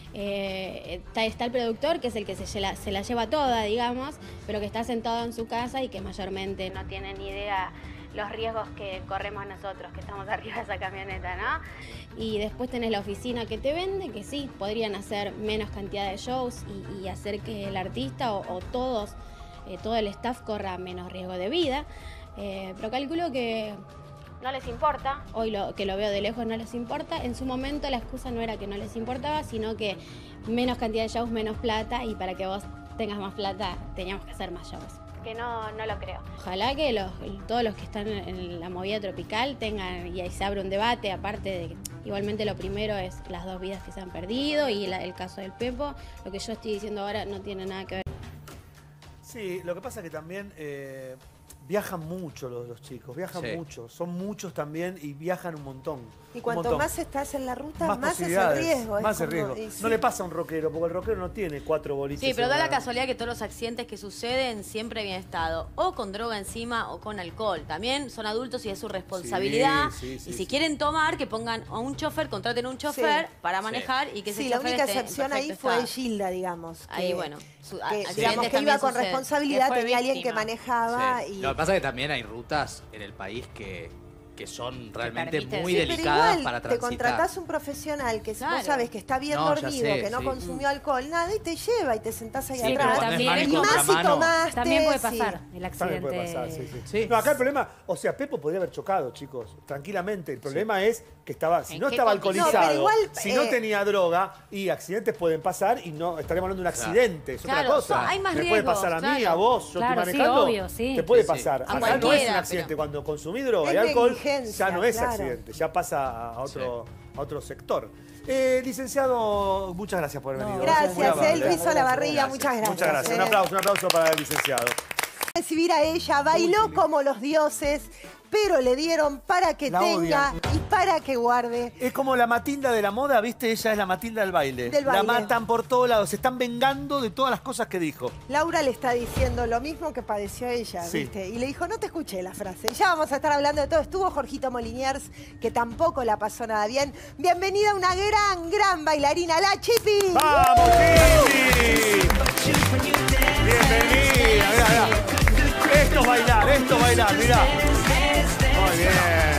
Está el productor, que es el que se la lleva toda, digamos, pero que está sentado en su casa y que mayormente no tiene ni idea los riesgos que corremos nosotros, que estamos arriba de esa camioneta, ¿no? Y después tenés la oficina que te vende, que sí, podrían hacer menos cantidad de shows y hacer que el artista o todos, todo el staff corra menos riesgo de vida, pero calculo que no les importa, hoy que lo veo de lejos no les importa, en su momento la excusa no era que no les importaba, sino que menos cantidad de shows, menos plata, y para que vos tengas más plata teníamos que hacer más shows. Que no lo creo. Ojalá que todos los que están en la movida tropical tengan, y ahí se abre un debate, aparte de que igualmente lo primero es las 2 vidas que se han perdido y el caso del Pepo. Lo que yo estoy diciendo ahora no tiene nada que ver. Sí, lo que pasa es que también viajan mucho los chicos, viajan mucho, son muchos también y viajan un montón. Y cuanto más estás en la ruta, más es el posibilidades, riesgo. Más el riesgo. Sí. No le pasa a un rockero, porque el rockero no tiene 4 boliches. Sí, pero da la casualidad que todos los accidentes que suceden siempre habían estado o con droga encima o con alcohol. También son adultos y es su responsabilidad. Y si quieren tomar, que pongan a un chofer, contraten un chofer para manejar y que ese chofer la única esté en excepción ahí perfecto fue estado. Gilda, digamos. Ahí, bueno, digamos que iba con responsabilidad, tenía alguien que manejaba. Sí. Lo que pasa es que también hay rutas en el país que son realmente muy pero delicadas igual, para transitar. te contratás un profesional que vos sabes que está bien dormido, que no consumió alcohol, nada, y te lleva y te sentás ahí atrás. También, y más si tomaste. También puede pasar el accidente. También puede pasar, No, acá el problema, o sea, Pepo podría haber chocado, chicos, tranquilamente. El problema es que estaba, si no estaba alcoholizado, si no tenía droga, y accidentes pueden pasar y no estaríamos hablando de un accidente, es otra cosa. Hay más me riesgos, puede pasar a mí, a vos, yo estoy manejando, te puede pasar. Acá no es un accidente, cuando consumí droga y alcohol, ya no es accidente, ya pasa a otro sector. Licenciado, muchas gracias por haber venido. Gracias, Elvis Olavarría, muchas gracias. Muchas gracias. Un aplauso para el licenciado. Recibir a ella, bailó como los dioses, pero le dieron para que tenga y para que guarde. Es como la Matilda de la moda, ¿viste? Ella es la Matilda del baile. La matan por todos lados, se están vengando de todas las cosas que dijo. Laura le está diciendo lo mismo que padeció ella, ¿viste? Y le dijo, no te escuché la frase. Ya vamos a estar hablando de todo. Estuvo Jorgito Moliniers, que tampoco la pasó nada bien. Bienvenida a una gran bailarina, la Chipi. ¡Vamos, Chipi! Bienvenida, mirá. Esto es bailar, mirá. Muy bien.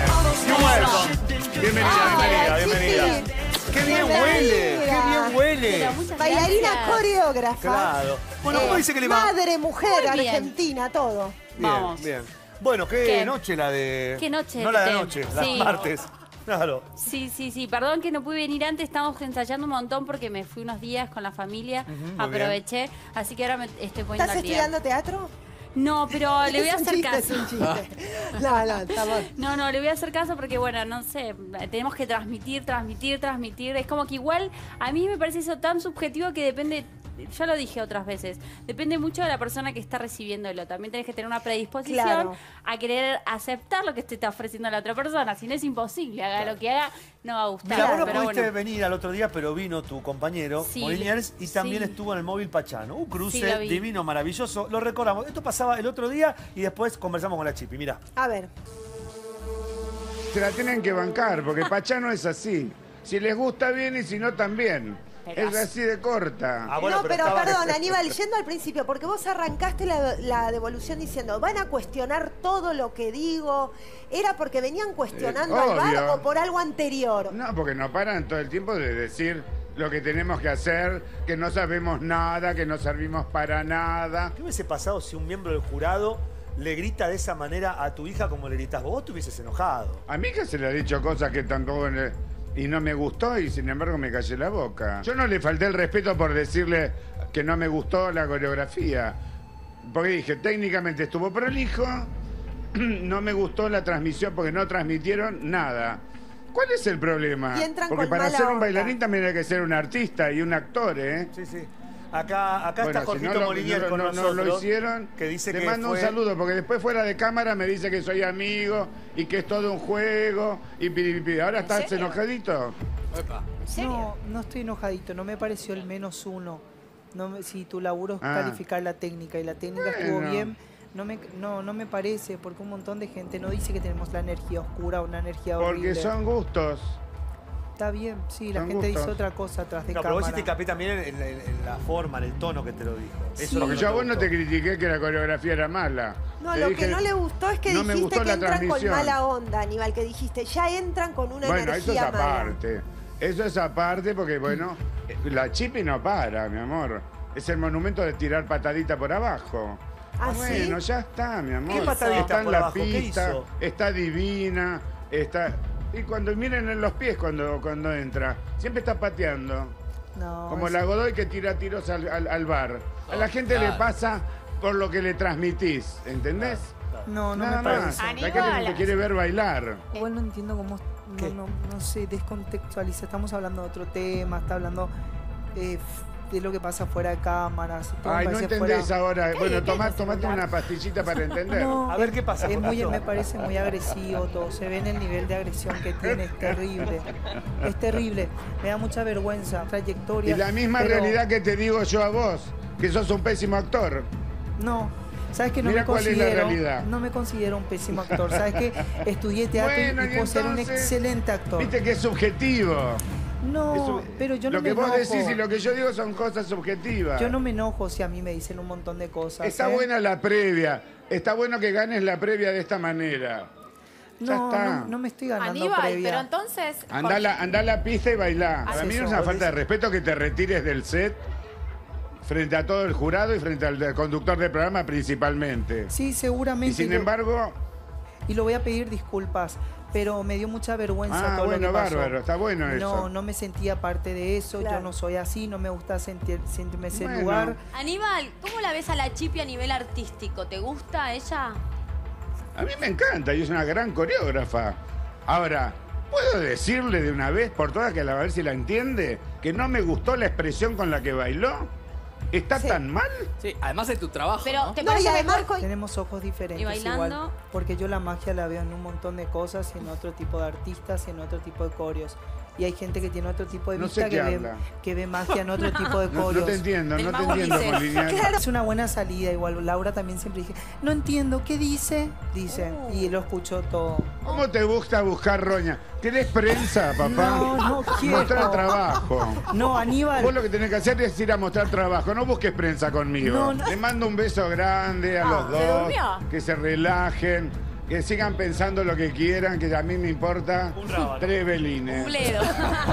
Bienvenida. ¡Qué bien huele! Bailarina coreógrafa. Claro. Bueno, ¿cómo dice que le va? Madre, mujer, argentina, todo. Vamos. Bien. Bueno, ¿qué noche la de...? ¿Qué noche? No la de anoche, la martes. Claro. Sí. Perdón que no pude venir antes. Estamos ensayando un montón porque me fui unos días con la familia. Aproveché. Así que ahora me estoy poniendo al día. ¿Estás estudiando teatro? No, pero le voy a hacer caso. Es un chiste. No, estamos... No, le voy a hacer caso porque, bueno, no sé, tenemos que transmitir. Es como que igual a mí me parece eso tan subjetivo que depende, ya lo dije otras veces, depende mucho de la persona que está recibiéndolo. También tenés que tener una predisposición a querer aceptar lo que te está ofreciendo la otra persona. Si no, es imposible, haga lo que haga, no va a gustar. Mira, vos no pudiste venir al otro día, pero vino tu compañero, Moliniers, y también estuvo en el móvil Pachano. Un cruce divino, maravilloso. Lo recordamos. Esto pasaba el otro día y después conversamos con la Chipi. Mirá. A ver. Se la tienen que bancar, porque Pachano es así. Si les gusta bien y si no también. Es así de corta. Bueno, pero perdón, Aníbal, yendo al principio, porque vos arrancaste la devolución diciendo, van a cuestionar todo lo que digo. ¿Era porque venían cuestionando al bar o por algo anterior? No, porque no paran todo el tiempo de decir lo que tenemos que hacer, que no sabemos nada, que no servimos para nada. ¿Qué hubiese pasado si un miembro del jurado le grita de esa manera a tu hija como le gritas vos? Vos te hubieses enojado. A mí que se le ha dicho cosas que tampoco... Y no me gustó y sin embargo me callé la boca. Yo no le falté el respeto por decirle que no me gustó la coreografía. Porque dije, técnicamente estuvo prolijo, no me gustó la transmisión porque no transmitieron nada. ¿Cuál es el problema? Porque para ser un bailarín también hay que ser un artista y un actor, ¿eh? Sí. Acá Bueno, está si Jorgito no Molinier con no nosotros. lo hicieron, que dice le que mando un saludo, porque después fuera de cámara me dice que soy amigo y que es todo un juego y piripipi. ¿Ahora estás serio? enojadito? ¿En serio? No, no estoy enojadito, no me pareció el -1. Si tu laburo es Ah. calificar la técnica y la técnica estuvo Bueno. bien, no me parece, porque un montón de gente no dice que tenemos la energía oscura o una energía horrible. Porque son gustos. Está bien, sí, la son gente gustos. dice otra cosa atrás de No, pero vos cámara. hiciste hincapié también en la forma, en el tono que te lo dijo. Eso es lo Porque que yo a te vos no gustó. te critiqué que la coreografía era mala. No, Te lo dije, que no le gustó es que no me dijiste gustó que la entran con transmisión. mala onda, Aníbal, que dijiste, ya entran con una Bueno, eso es energía mala. aparte. Eso es aparte porque, bueno, la chipi no para, mi amor. Es el monumento de tirar patadita por abajo. ¿Ah, Bueno, sí? ya está, mi amor. ¿Qué patadita Está en por la abajo? ¿Qué pista, hizo? está divina, está... Y cuando miren en los pies cuando entra, siempre está pateando. No, Como es- la Godoy que tira tiros al bar. A la gente le pasa por lo que le transmitís, ¿entendés? no Nada me más. parece. La gente te quiere ver bailar. Igual no entiendo cómo, no sé, descontextualiza. Estamos hablando de otro tema, está hablando de lo que pasa fuera de cámaras. todo Ay, me no parece entendés fuera- ahora. Bueno, Cállate, tomate una pastillita para entender. No, A ver qué pasa. es con muy, esto. me parece muy agresivo todo. Se ve en el nivel de agresión que tiene, es terrible. Es terrible. Me da mucha vergüenza, trayectoria. Y la misma pero realidad que te digo yo a vos, que sos un pésimo actor. No. ¿Sabes que no Mirá me cuál es la considero? realidad. No me considero un pésimo actor. ¿Sabes que estudié teatro Bueno, y puedo ser un entonces, excelente actor? Viste que es subjetivo. No, pero yo no Lo me que vos enojo. decís y lo que yo digo son cosas subjetivas. Yo no me enojo si a mí me dicen un montón de cosas. Está ¿eh? buena la previa. Está bueno que ganes la previa de esta manera. Ya No, está. no me estoy ganando Aníbal, previa. pero entonces... Andá a la pista y bailá. Para mí no es una eso, falta de respeto que te retires del set frente a todo el jurado y frente al conductor del programa principalmente. Sí, seguramente. Y sin yo- embargo... Y lo voy a pedir disculpas, pero me dio mucha vergüenza Ah, todo bueno, lo que pasó. bárbaro, está bueno eso. No, no me sentía parte de eso, Claro. yo no soy así, no me gusta sentirme ese Bueno. lugar. Aníbal, ¿cómo la ves a la Chipi a nivel artístico? ¿Te gusta ella? A mí me encanta y es una gran coreógrafa. Ahora, ¿puedo decirle de una vez por todas, que a ver si la entiende, que no me gustó la expresión con la que bailó? ¿Está tan mal? Sí, además es tu trabajo, Pero, ¿no? ¿te No, y parece además mejor? Tenemos ojos diferentes ¿Y bailando? igual, porque yo la magia la veo en un montón de cosas, en otro tipo de artistas, en otro tipo de coreos. Y hay gente que tiene otro tipo de No vista sé qué que ve, habla. que ve magia en otro tipo de No, coreos. no te entiendo, Del no te mago entiendo, dice. Molinier. Es una buena salida, igual Laura también siempre dije, no entiendo, ¿qué dice? Dice, y lo escuchó todo. ¿Cómo te gusta buscar roña? ¿Querés prensa, papá? No quiero. Mostrar trabajo. No, Aníbal. Vos lo que tenés que hacer es ir a mostrar trabajo. No busques prensa conmigo. No, no. Le mando un beso grande a los ¿se dos. durmió? Que se relajen. Que sigan pensando lo que quieran. Que a mí me importa Un rábano. 3 belines. Bledo.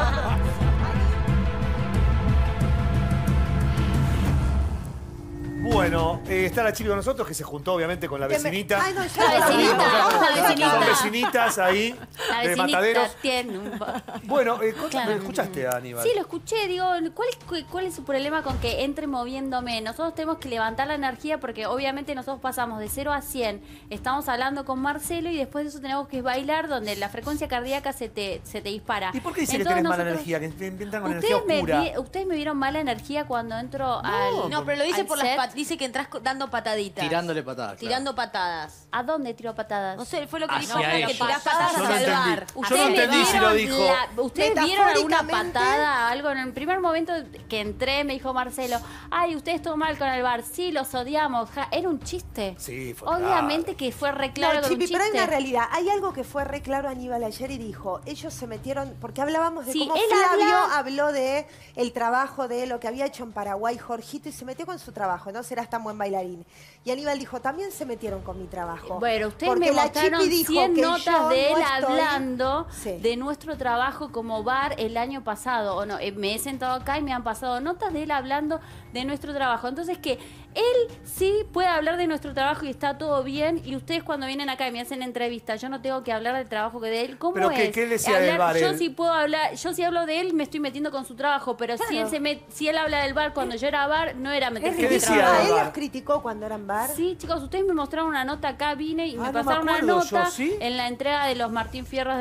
Bueno, está la Chipi con nosotros, que se juntó obviamente con la Que me- vecinita. Ay, no, ya La lo vecinita, vi. la vecinita. Son vecinitas ahí, La de vecinita Mataderos. tiene un... Bueno, Claro. ¿escuchaste a Aníbal? Sí, lo escuché. Digo, ¿cuál es su problema con que entre moviéndome? Nosotros tenemos que levantar la energía porque obviamente nosotros pasamos de 0 a 100. Estamos hablando con Marcelo y después de eso tenemos que bailar donde la frecuencia cardíaca se te dispara. ¿Y por qué dice que Entonces tenés mala nosotros- energía? Que entran con energía oscura. Ustedes me vieron mala energía cuando entro al. No, pero lo dice al por las set. dice que entras dando pataditas. Tirándole patadas. claro. Tirando patadas. ¿A dónde tiro patadas? No sé, fue lo que Hacia dijo, ella. que tirás Patadas patadas Yo no hacia el entendí. bar. Yo no entendí si lo dijo. ¿Ustedes vieron alguna Metafóricamente. patada, algo? En el primer momento que entré me dijo Marcelo, ay, ustedes todo mal con el bar, sí, los odiamos. Era un chiste. Sí, fue Obviamente que fue re claro No, que era un Chipi, pero hay chiste. una realidad. Hay algo que fue re claro Aníbal ayer y dijo, ellos se metieron, porque hablábamos de Sí, cómo él Flavio habla- habló de el trabajo de lo que había hecho en Paraguay Jorgito y se metió con su trabajo, no serás tan buen bailarín. Y Aníbal dijo, también se metieron con mi trabajo. Bueno, ustedes Porque me la mostraron Chipi dijo 100 que notas yo de él no estoy- hablando Sí. de nuestro trabajo como bar el año pasado. O no, me he sentado acá y me han pasado notas de él hablando de nuestro trabajo. Entonces que él sí puede hablar de nuestro trabajo y está todo bien. Y ustedes cuando vienen acá y me hacen entrevistas, yo no tengo que hablar del trabajo que de él. ¿Cómo Pero es? ¿qué decía del bar Yo él? sí puedo hablar, yo sí hablo de él, me estoy metiendo con su trabajo. Pero si él habla del bar cuando yo era bar, no era meterse ¿Qué con mi decía trabajo. del él bar. los criticó cuando eran bar. Sí, chicos, ustedes me mostraron una nota acá, vine y Ah, me no pasaron me una acuerdo nota yo, ¿sí? en la entrega de los Martín Fierros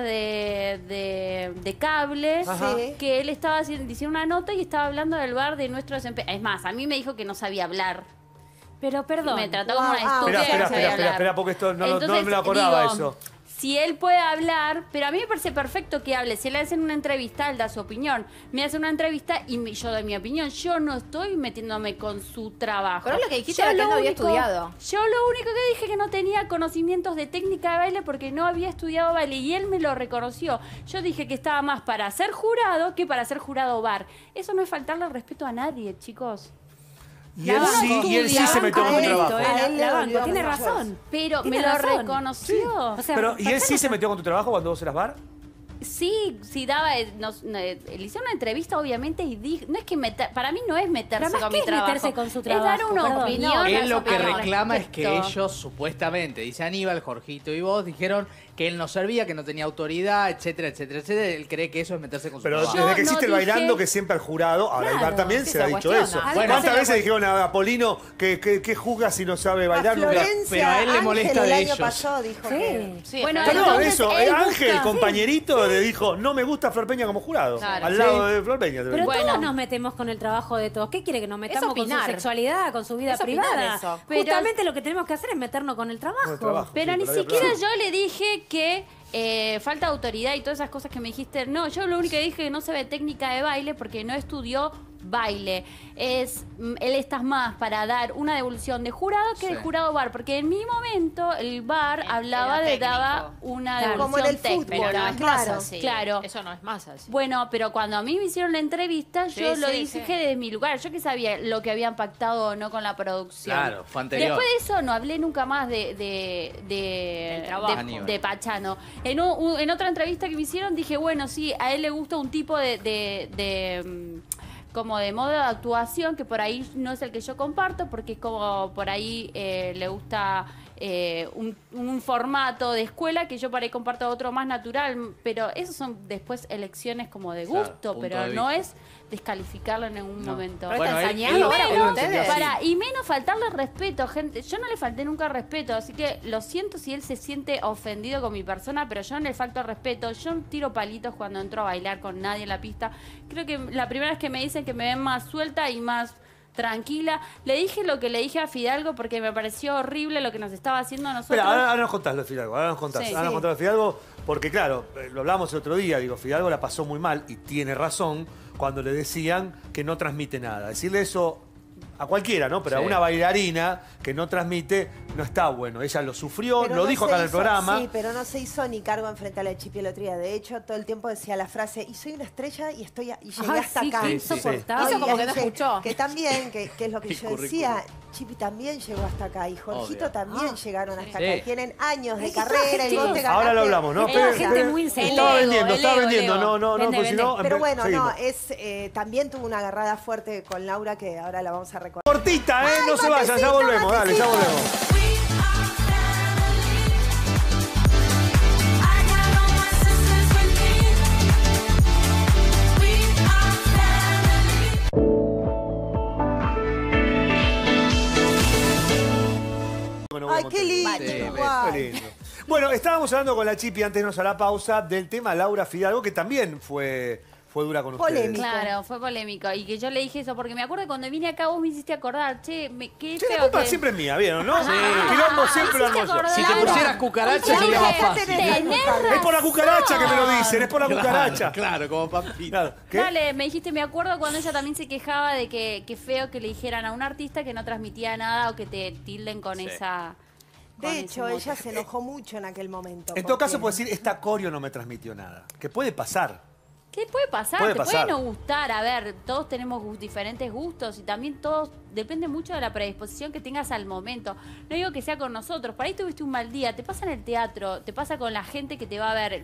de cable, Ajá. que él estaba diciendo una nota y estaba hablando del bar de nuestro desempeño. Es más, a mí me dijo que no sabía hablar. Pero perdón. Me trató como una Ah, estúpida. Espera, que no sabía hablar. espera, porque esto no Entonces, me lo acordaba digo, eso. Si él puede hablar, pero a mí me parece perfecto que hable. Si él hace una entrevista, él da su opinión. Me hace una entrevista y yo doy mi opinión. Yo no estoy metiéndome con su trabajo. Pero lo que dijiste Yo era que lo no había único- estudiado. Yo lo único que dije que no tenía conocimientos de técnica de baile porque no había estudiado baile y él me lo reconoció. Yo dije que estaba más para ser jurado que para ser jurado bar. Eso no es faltarle al respeto a nadie, chicos. Y él sí se metió con tu trabajo. La banco, tiene razón. Pero Tiene me lo razón. reconoció. O sea, Pero, ¿y él sí pasamos se metió con tu trabajo cuando vos eras bar? Sí, daba, le hicieron una entrevista obviamente y no es que para mí no es meterse Pero además, con ¿qué mi es trabajo. meterse con su Es dar trabajo? una Perdón. opinión. Él lo que al reclama es que respecto. ellos supuestamente, dice Aníbal, Jorgito y vos, dijeron que él no servía, que no tenía autoridad, etcétera, etcétera, etcétera. Él cree que eso es meterse con su Pero trabajo. desde que no existe el dije- bailando, que siempre al jurado, ahora el bar también sí se le ha se dicho cuestiona. eso. Bueno, ¿Cuántas se veces dijeron a Polino que juzga si no sabe A bailar? Nunca- Florencia pero a él le Ángel molesta el de año ellos. pasado dijo que... Sí, Bueno, es verdad. Perdón, entonces eso. él Ángel, busca- compañerito, le dijo, no me gusta Flor Peña como jurado. Claro. Al lado de Flor Peña. Pero Bueno. todos nos metemos con el trabajo de todos. ¿Qué quiere que nos metamos con su opinar. sexualidad, con su vida Es opinar privada? eso. Pero- Justamente lo que tenemos que hacer es meternos con el trabajo. Con el trabajo. Pero Sí, ni con la vida siquiera privada. yo le dije que falta autoridad y todas esas cosas que me dijiste. No, yo lo único que dije que no se ve técnica de baile porque no estudió baile. Él está más para dar una devolución de jurado que de Sí. jurado bar, porque en mi momento el bar hablaba era de técnico. daba una Claro, como devolución en el técnica. fútbol, Pero no es Claro, más así. claro. Eso no es más así. Bueno, pero cuando a mí me hicieron la entrevista, Sí, yo lo sí, dije sí. desde mi lugar. Yo que sabía lo que habían pactado o no con la producción. Claro, fue anterior. Después de eso no hablé nunca más Del trabajo. de Pachano. En otra entrevista que me hicieron dije, bueno, sí, a él le gusta un tipo como de modo de actuación que por ahí no es el que yo comparto porque es como por ahí le gusta un formato de escuela que yo por ahí comparto otro más natural, pero esos son después elecciones como de Claro, gusto, punto pero de no vista. es descalificarlo en ningún momento. Pero Bueno, está él- ensañando él- para él que lo ustedes. entendió así. Y menos faltarle respeto, gente. Yo no le falté nunca respeto, así que lo siento si él se siente ofendido con mi persona, pero yo no le falto el respeto. Yo no tiro palitos cuando entro a bailar con nadie en la pista. Creo que la primera vez que me dicen que me ven más suelta y más tranquila, le dije lo que le dije a Fidalgo porque me pareció horrible lo que nos estaba haciendo a nosotros. Espera, ahora nos contás lo de Fidalgo, ahora nos contás. Sí, ahora nos sí. contás lo de Fidalgo, porque claro, lo hablamos el otro día, digo, Fidalgo la pasó muy mal, y tiene razón, cuando le decían que no transmite nada. Decirle eso a cualquiera, ¿no? Pero Sí. a una bailarina que no transmite, no está bueno. Ella lo sufrió, Pero lo no dijo se acá en el hizo- programa. Sí, pero no se hizo ni cargo enfrente a la Chipi el otro día. De hecho, todo el tiempo decía la frase, y soy una estrella y llegué Ay, hasta sí, acá. qué Sí, sí, sí. insoportable. Hizo como que no que- escuchó. Que también, que es lo que El yo currículum. decía, Chipi también llegó hasta acá y Jorgito Obvio. también llegaron hasta Sí. acá. Tienen años de Ay, carrera y vos te Ahora lo ganaste- hablamos, ¿no? Era gente muy insegura. Estaba El ego, vendiendo, el estaba ego, vendiendo. el ego. No, Vende, pues si no, vende. Pero bueno, seguimos. no, también tuvo una agarrada fuerte con Laura que ahora la vamos a recordar. Cortita, ¿eh? Ay, No se vayan, ya matecito, volvemos, dale, ya matecito. volvemos. Bueno, Ay, bueno, qué lindo, Sí, guau. qué lindo. Bueno, estábamos hablando con la Chipi antes de irnos a la pausa del tema Laura Fidalgo, que también fue dura con ustedes. Polémico. Claro, fue polémico. Y que yo le dije eso porque me acuerdo que cuando vine acá vos me hiciste acordar, qué Sí, feo la culpa que... siempre es mía, ¿vieron, no? Sí. Quilombo siempre lo Me hiciste armo yo. acordar. Si te pusieras cucaracha sería más fácil. Es por la cucaracha que me lo dicen, es por la cucaracha. Claro, como Pampita. Claro, ¿qué? Dale, me dijiste, me acuerdo cuando ella también se quejaba de que feo que le dijeran a un artista que no transmitía nada o que te tilden con esa... con De ese hecho, mote. ella se enojó mucho en aquel momento. En todo caso porque- puedo decir, esta coreo no me transmitió nada. Que puede pasar. ¿Qué puede pasar? Puede Te pasar. puede no gustar. A ver, todos tenemos diferentes gustos y también todos depende mucho de la predisposición que tengas al momento. No digo que sea con nosotros. Por ahí tuviste un mal día. Te pasa en el teatro, te pasa con la gente que te va a ver.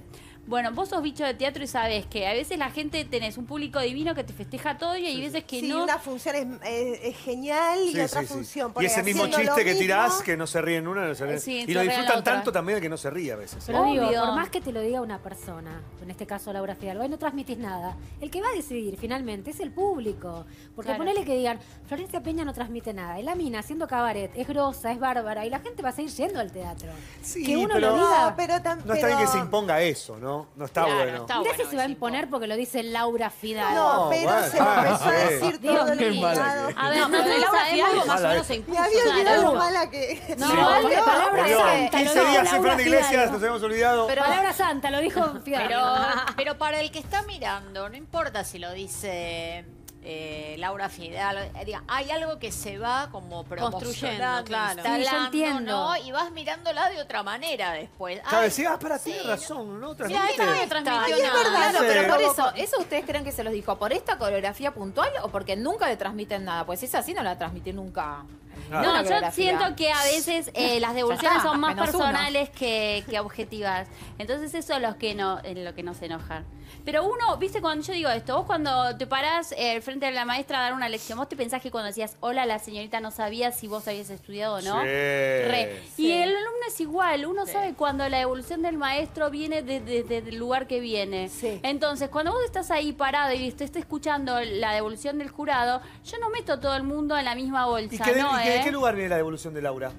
Bueno, vos sos bicho de teatro y sabés que a veces la gente tenés un público divino que te festeja todo y hay veces que Sí, no. una función es genial y Sí, otra sí, sí. función. por Y ahí ese mismo haciendo chiste lo que tirás, mismo. que no se ríe en una, no se ríe. Sí, Y se lo ríe en la disfrutan otra. tanto también el que no se ríe a veces. Pero digo, Obvio. por más que te lo diga una persona, en este caso Laura Fidalgo, y no transmitís nada, el que va a decidir finalmente es el público. Porque Claro. ponele que digan, Florencia Peña no transmite nada, y la mina haciendo cabaret, es grosa, es bárbara, y la gente va a seguir yendo al teatro. Sí, que uno pero- lo diga. No, pero No está bien que se imponga eso, ¿no? No está Claro, bueno. está Mirá bueno si se va a imponer porque lo dice Laura Fidalgo. No, pero bueno, se lo empezó a sí. decir Dios todo el mío. invitado. A ver, No, no, pero Laura sabemos Fidalgo más o Mala menos es. se Me impuso. había olvidado Claro. lo mala que... No, Sí. igual de palabra Volvió. santa, 15 lo dijo días sin Laura Fran Iglesias, Fidalgo. nos habíamos olvidado. Pero- Palabra santa, lo dijo Fidalgo. Pero para el que está mirando, no importa si lo dice Laura Fidalgo, diga, hay algo que se va como Construyendo, promocionando, claro. instalando, Sí, yo entiendo. ¿no? Y vas mirándola de otra manera después. Claro, Ay, decía, para, sí, tiene razón, ¿no? Mira, Transmite. esta no transmitió Ay, es nada. verdad, Claro, Sí. pero por Como- eso ustedes creen que se los dijo por esta coreografía puntual o porque nunca le transmiten nada. Pues si es así, no la transmití nunca. Ah. No, Una yo coreografía. siento que a veces las devoluciones Ya está, son más menos personales que objetivas. Entonces eso es en lo que nos enojan. Pero uno, viste, cuando yo digo esto, vos cuando te parás frente a la maestra a dar una lección, vos te pensás que cuando decías, hola, la señorita no sabía si vos habías estudiado o no. Sí. Re. Sí. Y el alumno es igual, uno sabe cuando la evolución del maestro viene desde el lugar que viene. Sí. Entonces, cuando vos estás ahí parado y estás escuchando la devolución del jurado, yo no meto a todo el mundo en la misma bolsa, ¿Y qué, ¿no? de qué lugar viene la devolución de Laura?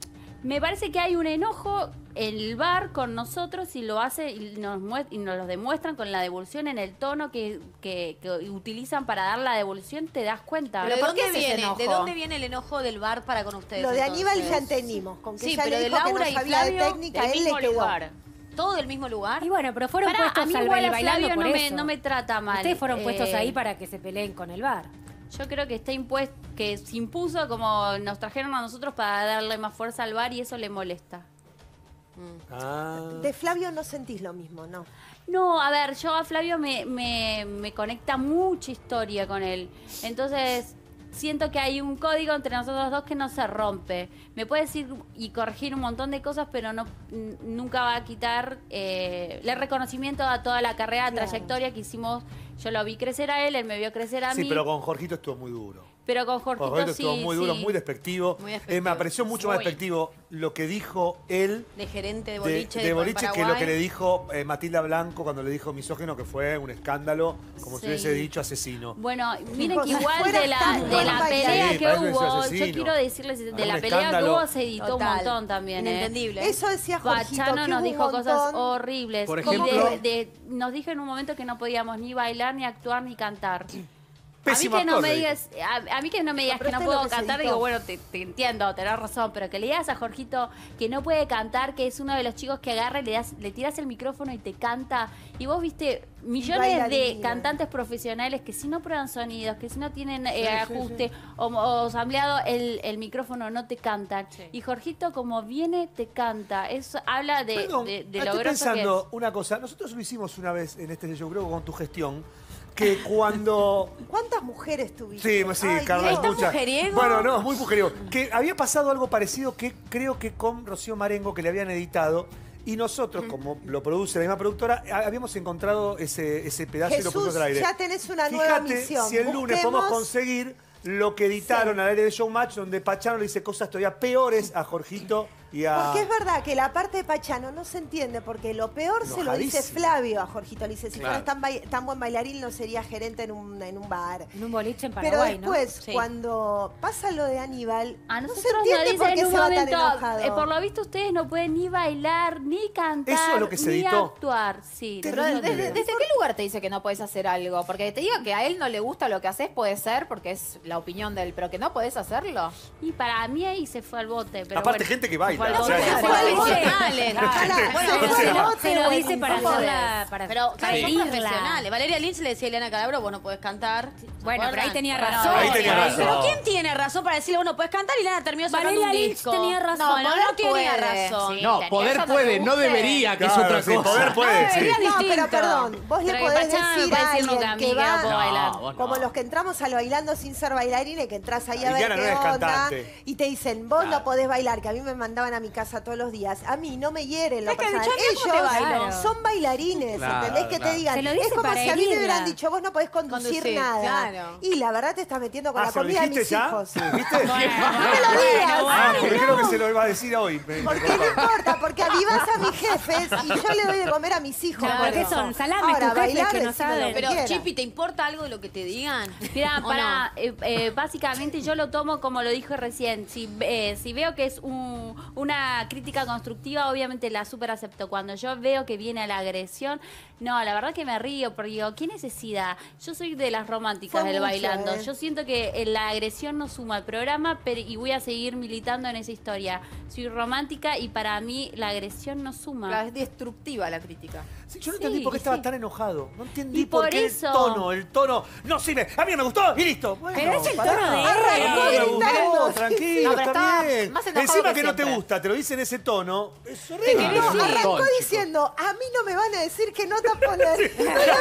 Me parece que hay un enojo en el bar con nosotros y lo hace y nos lo demuestran con la devolución en el tono que utilizan para dar la devolución, te das cuenta. Pero ¿de ¿por qué dónde es ese viene? enojo? ¿De dónde viene el enojo del bar para con ustedes? Lo de Aníbal ya entonces? entendimos. Con que Sí, ella pero le de dijo que Laura no y sabía de Flavio, técnica, del él le mismo quedó. lugar. ¿Todo del mismo lugar? Y bueno, pero fueron Pará, puestos a mí al igual a bailando Flavio por no me, eso. no me trata mal. Ustedes fueron puestos Eh, ahí para que se peleen con el bar. Yo creo que está impuesto, que se impuso como nos trajeron a nosotros para darle más fuerza al bar y eso le molesta. Ah. De Flavio no sentís lo mismo, ¿no? No, a ver, yo a Flavio me conecta mucha historia con él. Entonces, siento que hay un código entre nosotros dos que no se rompe. Me puede decir y corregir un montón de cosas, pero nunca va a quitar el reconocimiento a toda la carrera, Claro. trayectoria que hicimos. Yo lo vi crecer a él me vio crecer a Sí, mí. pero con Jorgito estuvo muy duro. Pero con Jorgito, Jorgito sí, estuvo muy duro, sí. muy despectivo. Muy despectivo. Me pareció mucho más Muy. despectivo lo que dijo él De gerente de de boliche de boliche que lo Paraguay. que le dijo Matilda Blanco cuando le dijo misógino, que fue un escándalo, como Sí. si hubiese dicho asesino. Bueno, miren que Chicos, igual afuera de la está muy pelea bailarín. Sí, que parece que hubo, soy yo asesino. quiero decirles, de Un la pelea que escándalo. hubo se editó Total. un montón también. Inentendible. Eso decía Jorgito, Pachano que nos hubo dijo un cosas montón. horribles. Por Y ejemplo- nos dijo en un momento que no podíamos ni bailar, ni actuar, ni cantar. Pésimo a mí que no actor, me le digas, a mí que no me digas Pero que no este es puedo lo que se cantar, editó. digo, bueno, te entiendo, tenés razón, pero que le digas a Jorgito que no puede cantar, que es uno de los chicos que agarra y le tiras el micrófono y te canta. Y vos viste millones Baila de divino. cantantes profesionales que si no prueban sonidos, que si no tienen ajuste o ampliado el micrófono no te cantan. Y Jorgito como viene te canta. Eso habla de Perdón, lo estoy grosso que es. pensando una cosa. Nosotros lo hicimos una vez en este show, creo que con tu gestión, que cuando... ¿Cuántas mujeres tuviste? Sí, sí, Ay, Carla, Dios. escucha. mujeriego? Bueno, no, es muy mujeriego. Que había pasado algo parecido que creo que con Rocío Marengo, que le habían editado, y nosotros, como lo produce la misma productora, habíamos encontrado ese pedazo y lo pusimos Jesús, al aire. ya tenés una nueva Fíjate misión. si el lunes Busquemos- podemos conseguir lo que editaron al aire de Showmatch, donde Pachano le dice cosas todavía peores a Jorgito y a... Porque es verdad que la parte de Pachano no se entiende, porque lo peor se lo dice Enojadísimo. Flavio a Jorgito. Le dice, si Claro. fueras tan buen bailarín no sería gerente en un bar. En un boliche en Pero Paraguay, después, ¿no? Sí. cuando pasa lo de Aníbal, A no se nosotros nos entiende por dicen qué en un se va tan momento, enojado. por lo visto ustedes no pueden ni bailar, ni cantar, Eso es lo que se ni editó. actuar. Sí. Pero ¿desde qué lugar te dice que no puedes hacer algo? Porque te diga que a él no le gusta lo que haces, puede ser, porque es la opinión de él, pero que no podés hacerlo. Y para mí ahí se fue al bote. Pero Aparte, bueno, gente que se fue al baila. bote. O sea, Se que- fue al bote. Profesionales. Bueno, o sea, Se lo dice para ¿cómo? hacerla, para Pero claro, son herirla. profesionales. Valeria Lynch le decía a Eliana Calabro, vos no podés cantar. ¿Se Bueno, pero ahí acuerdan? tenía Bueno, razón. Ahí tenía razón. Pero ¿quién tiene razón para decirle vos no podés cantar? Y Eliana terminó sacando Valeria un Lynch disco. tenía razón. No, no, Poder no tenía puede. razón. Sí, No, tenía poder eso, puede, te no guste. debería, que es Claro, otra sí, cosa. poder puede, sí. No, pero distinto. perdón, vos le Pero podés Pachano me decir parece a alguien nunca a mí que que no va, puedo bailar. vos como no. los que entramos al bailando sin ser bailarines, que entras ahí a ver Liliana no qué es onda, cantante. y te dicen, vos no podés bailar, que a mí me mandaban van a mi casa todos los días, a mí no me hieren lo Es que, personal. yo, mira cómo te bailo. Ellos son bailarines, Claro, ¿entendés? Que te claro. digan, Se lo es dice como para si a mí me herirla. hubieran dicho, vos no podés conducir nada. claro. Y la verdad te estás metiendo con la ¿se lo comida de dijiste mis ya? hijos. ¿Se lo dijiste? No me lo digas. Porque creo que se lo iba a decir hoy. Porque no importa, porque avivás a mis jefes y yo le doy de comer a mis hijos. Claro, por ¿qué eso. son? Salames, Ahora, tus jefes bailar, que no decime lo saben. que Pero, quieras. Chipi, ¿te importa algo de lo que te digan? Mira, ¿O para, no? básicamente yo lo tomo como lo dije recién. Si veo que es una crítica constructiva, obviamente la súper acepto. Cuando yo veo que viene a la agresión, no, la verdad que me río, porque digo, ¿qué necesidad? Yo soy de las románticas Fue del mucho, bailando. ¿eh? Yo siento que la agresión no suma al programa y voy a seguir militando en esa historia. Soy romántica y para mí la agresión no suma. Es destructiva la crítica. Sí, yo no entendí por qué estaba tan enojado. No entendí Y por qué eso- el tono no sirve. A mí no me gustó y listo. Bueno, Pero es el pará. tono de él. Arrancó No me gritando. gustó, tranquilo, No, pero está estaba bien. más enojado Encima que que no te siempre. gusta, te lo dice en ese tono. Es No, horrible. arrancó diciendo, a mí no me van a decir que no te poner.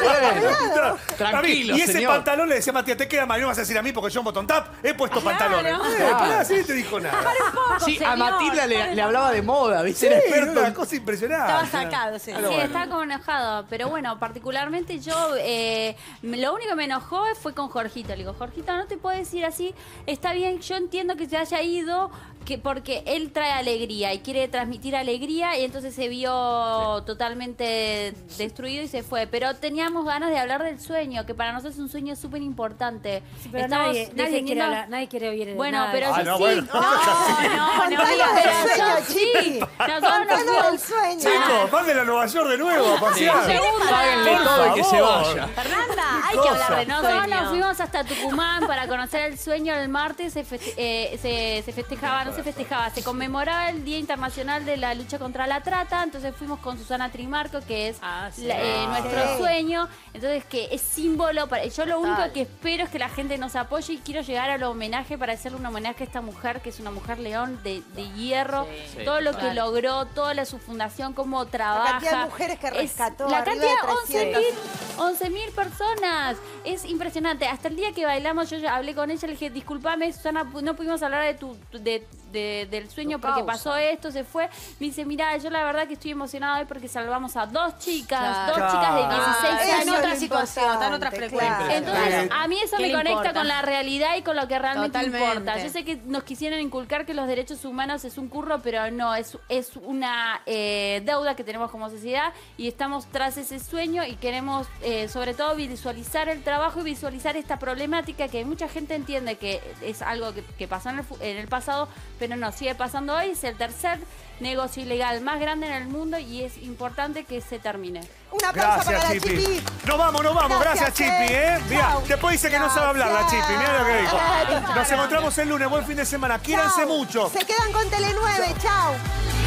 Tranquilo, Y ese señor. pantalón le decía a Matías, te queda mal, no vas a decir a mí porque yo en botón tap he puesto pantalones. Pará, sí, te dijo nada. Sí, a Matilda le hablaba de moda, ¿viste? Sí, Era era experto una en- cosa impresionante. Estaba sacado, sí. Pero Sí, bueno. estaba como enojado. Pero bueno, particularmente yo, lo único que me enojó fue con Jorgito. Le digo, Jorgito, no te puedo decir así. Está bien, yo entiendo que se haya ido porque él trae alegría y quiere transmitir alegría y entonces se vio totalmente destruido y se fue. Pero teníamos ganas de hablar del sueño, que para nosotros es un sueño súper importante. Sí, pero Estamos nadie quiere defendiendo- hablar, nadie quiere oír Bueno, nada de pero eso. yo no, sí. bueno. No, Contanos pero del sueño, yo sí. Chipi. Nosotros nos Contanos del fuimos. sueño. Chicos, manden a Nueva York de nuevo a pasear. Páguenle Por todo y que se favor. vaya. Fernanda, hay cosa. que hablar de nosotros. Sueño. Nos fuimos hasta Tucumán para conocer el sueño. El martes se festejaba, no se festejaba, se conmemoraba el Día Internacional de la Lucha contra la Trata. Entonces fuimos con Susana Trimarco, que es nuestro sueño. Entonces, que es símbolo. Yo lo único que espero es que la gente nos apoye y quiero llegar al homenaje para hacerle un homenaje a esta mujer, que es una mujer león de hierro. Sí. Todo lo que Total. logró, toda su fundación, cómo trabaja. La cantidad de mujeres que rescató. La arriba cantidad, de 300. 11.000 personas. Es impresionante. Hasta el día que bailamos, yo ya hablé con ella, le dije, discúlpame, Susana, no pudimos hablar del sueño porque pasó esto, se fue. Me dice, mira, yo la verdad que estoy emocionada hoy porque salvamos a dos chicas, Claro. dos chicas de 16 eso años. es en otra lo situación, está en otra importante, frecuencia. claro. Entonces, a mí eso ¿Qué me le conecta importa? con la realidad y con lo que realmente Totalmente. importa. Yo sé que nos quisieron inculcar que los derechos humanos es un curro, pero no, es una deuda que tenemos como sociedad y estamos tras ese sueño y queremos sobre todo visualizar el trabajo y visualizar esta problemática que mucha gente entiende que es algo que pasó en el pasado, pero no, sigue pasando hoy. Es el tercer negocio ilegal más grande en el mundo y es importante que se termine. Un aplauso para Gracias, la Chipi. Chipi. Nos vamos. Gracias, Chipi, Mirá, Chau. después dice que no sabe hablar la Chipi. Mirá lo que dijo. Gracias. Nos encontramos el lunes. Buen fin de semana. Quiéranse Chau. mucho. Se quedan con Tele 9. Chao.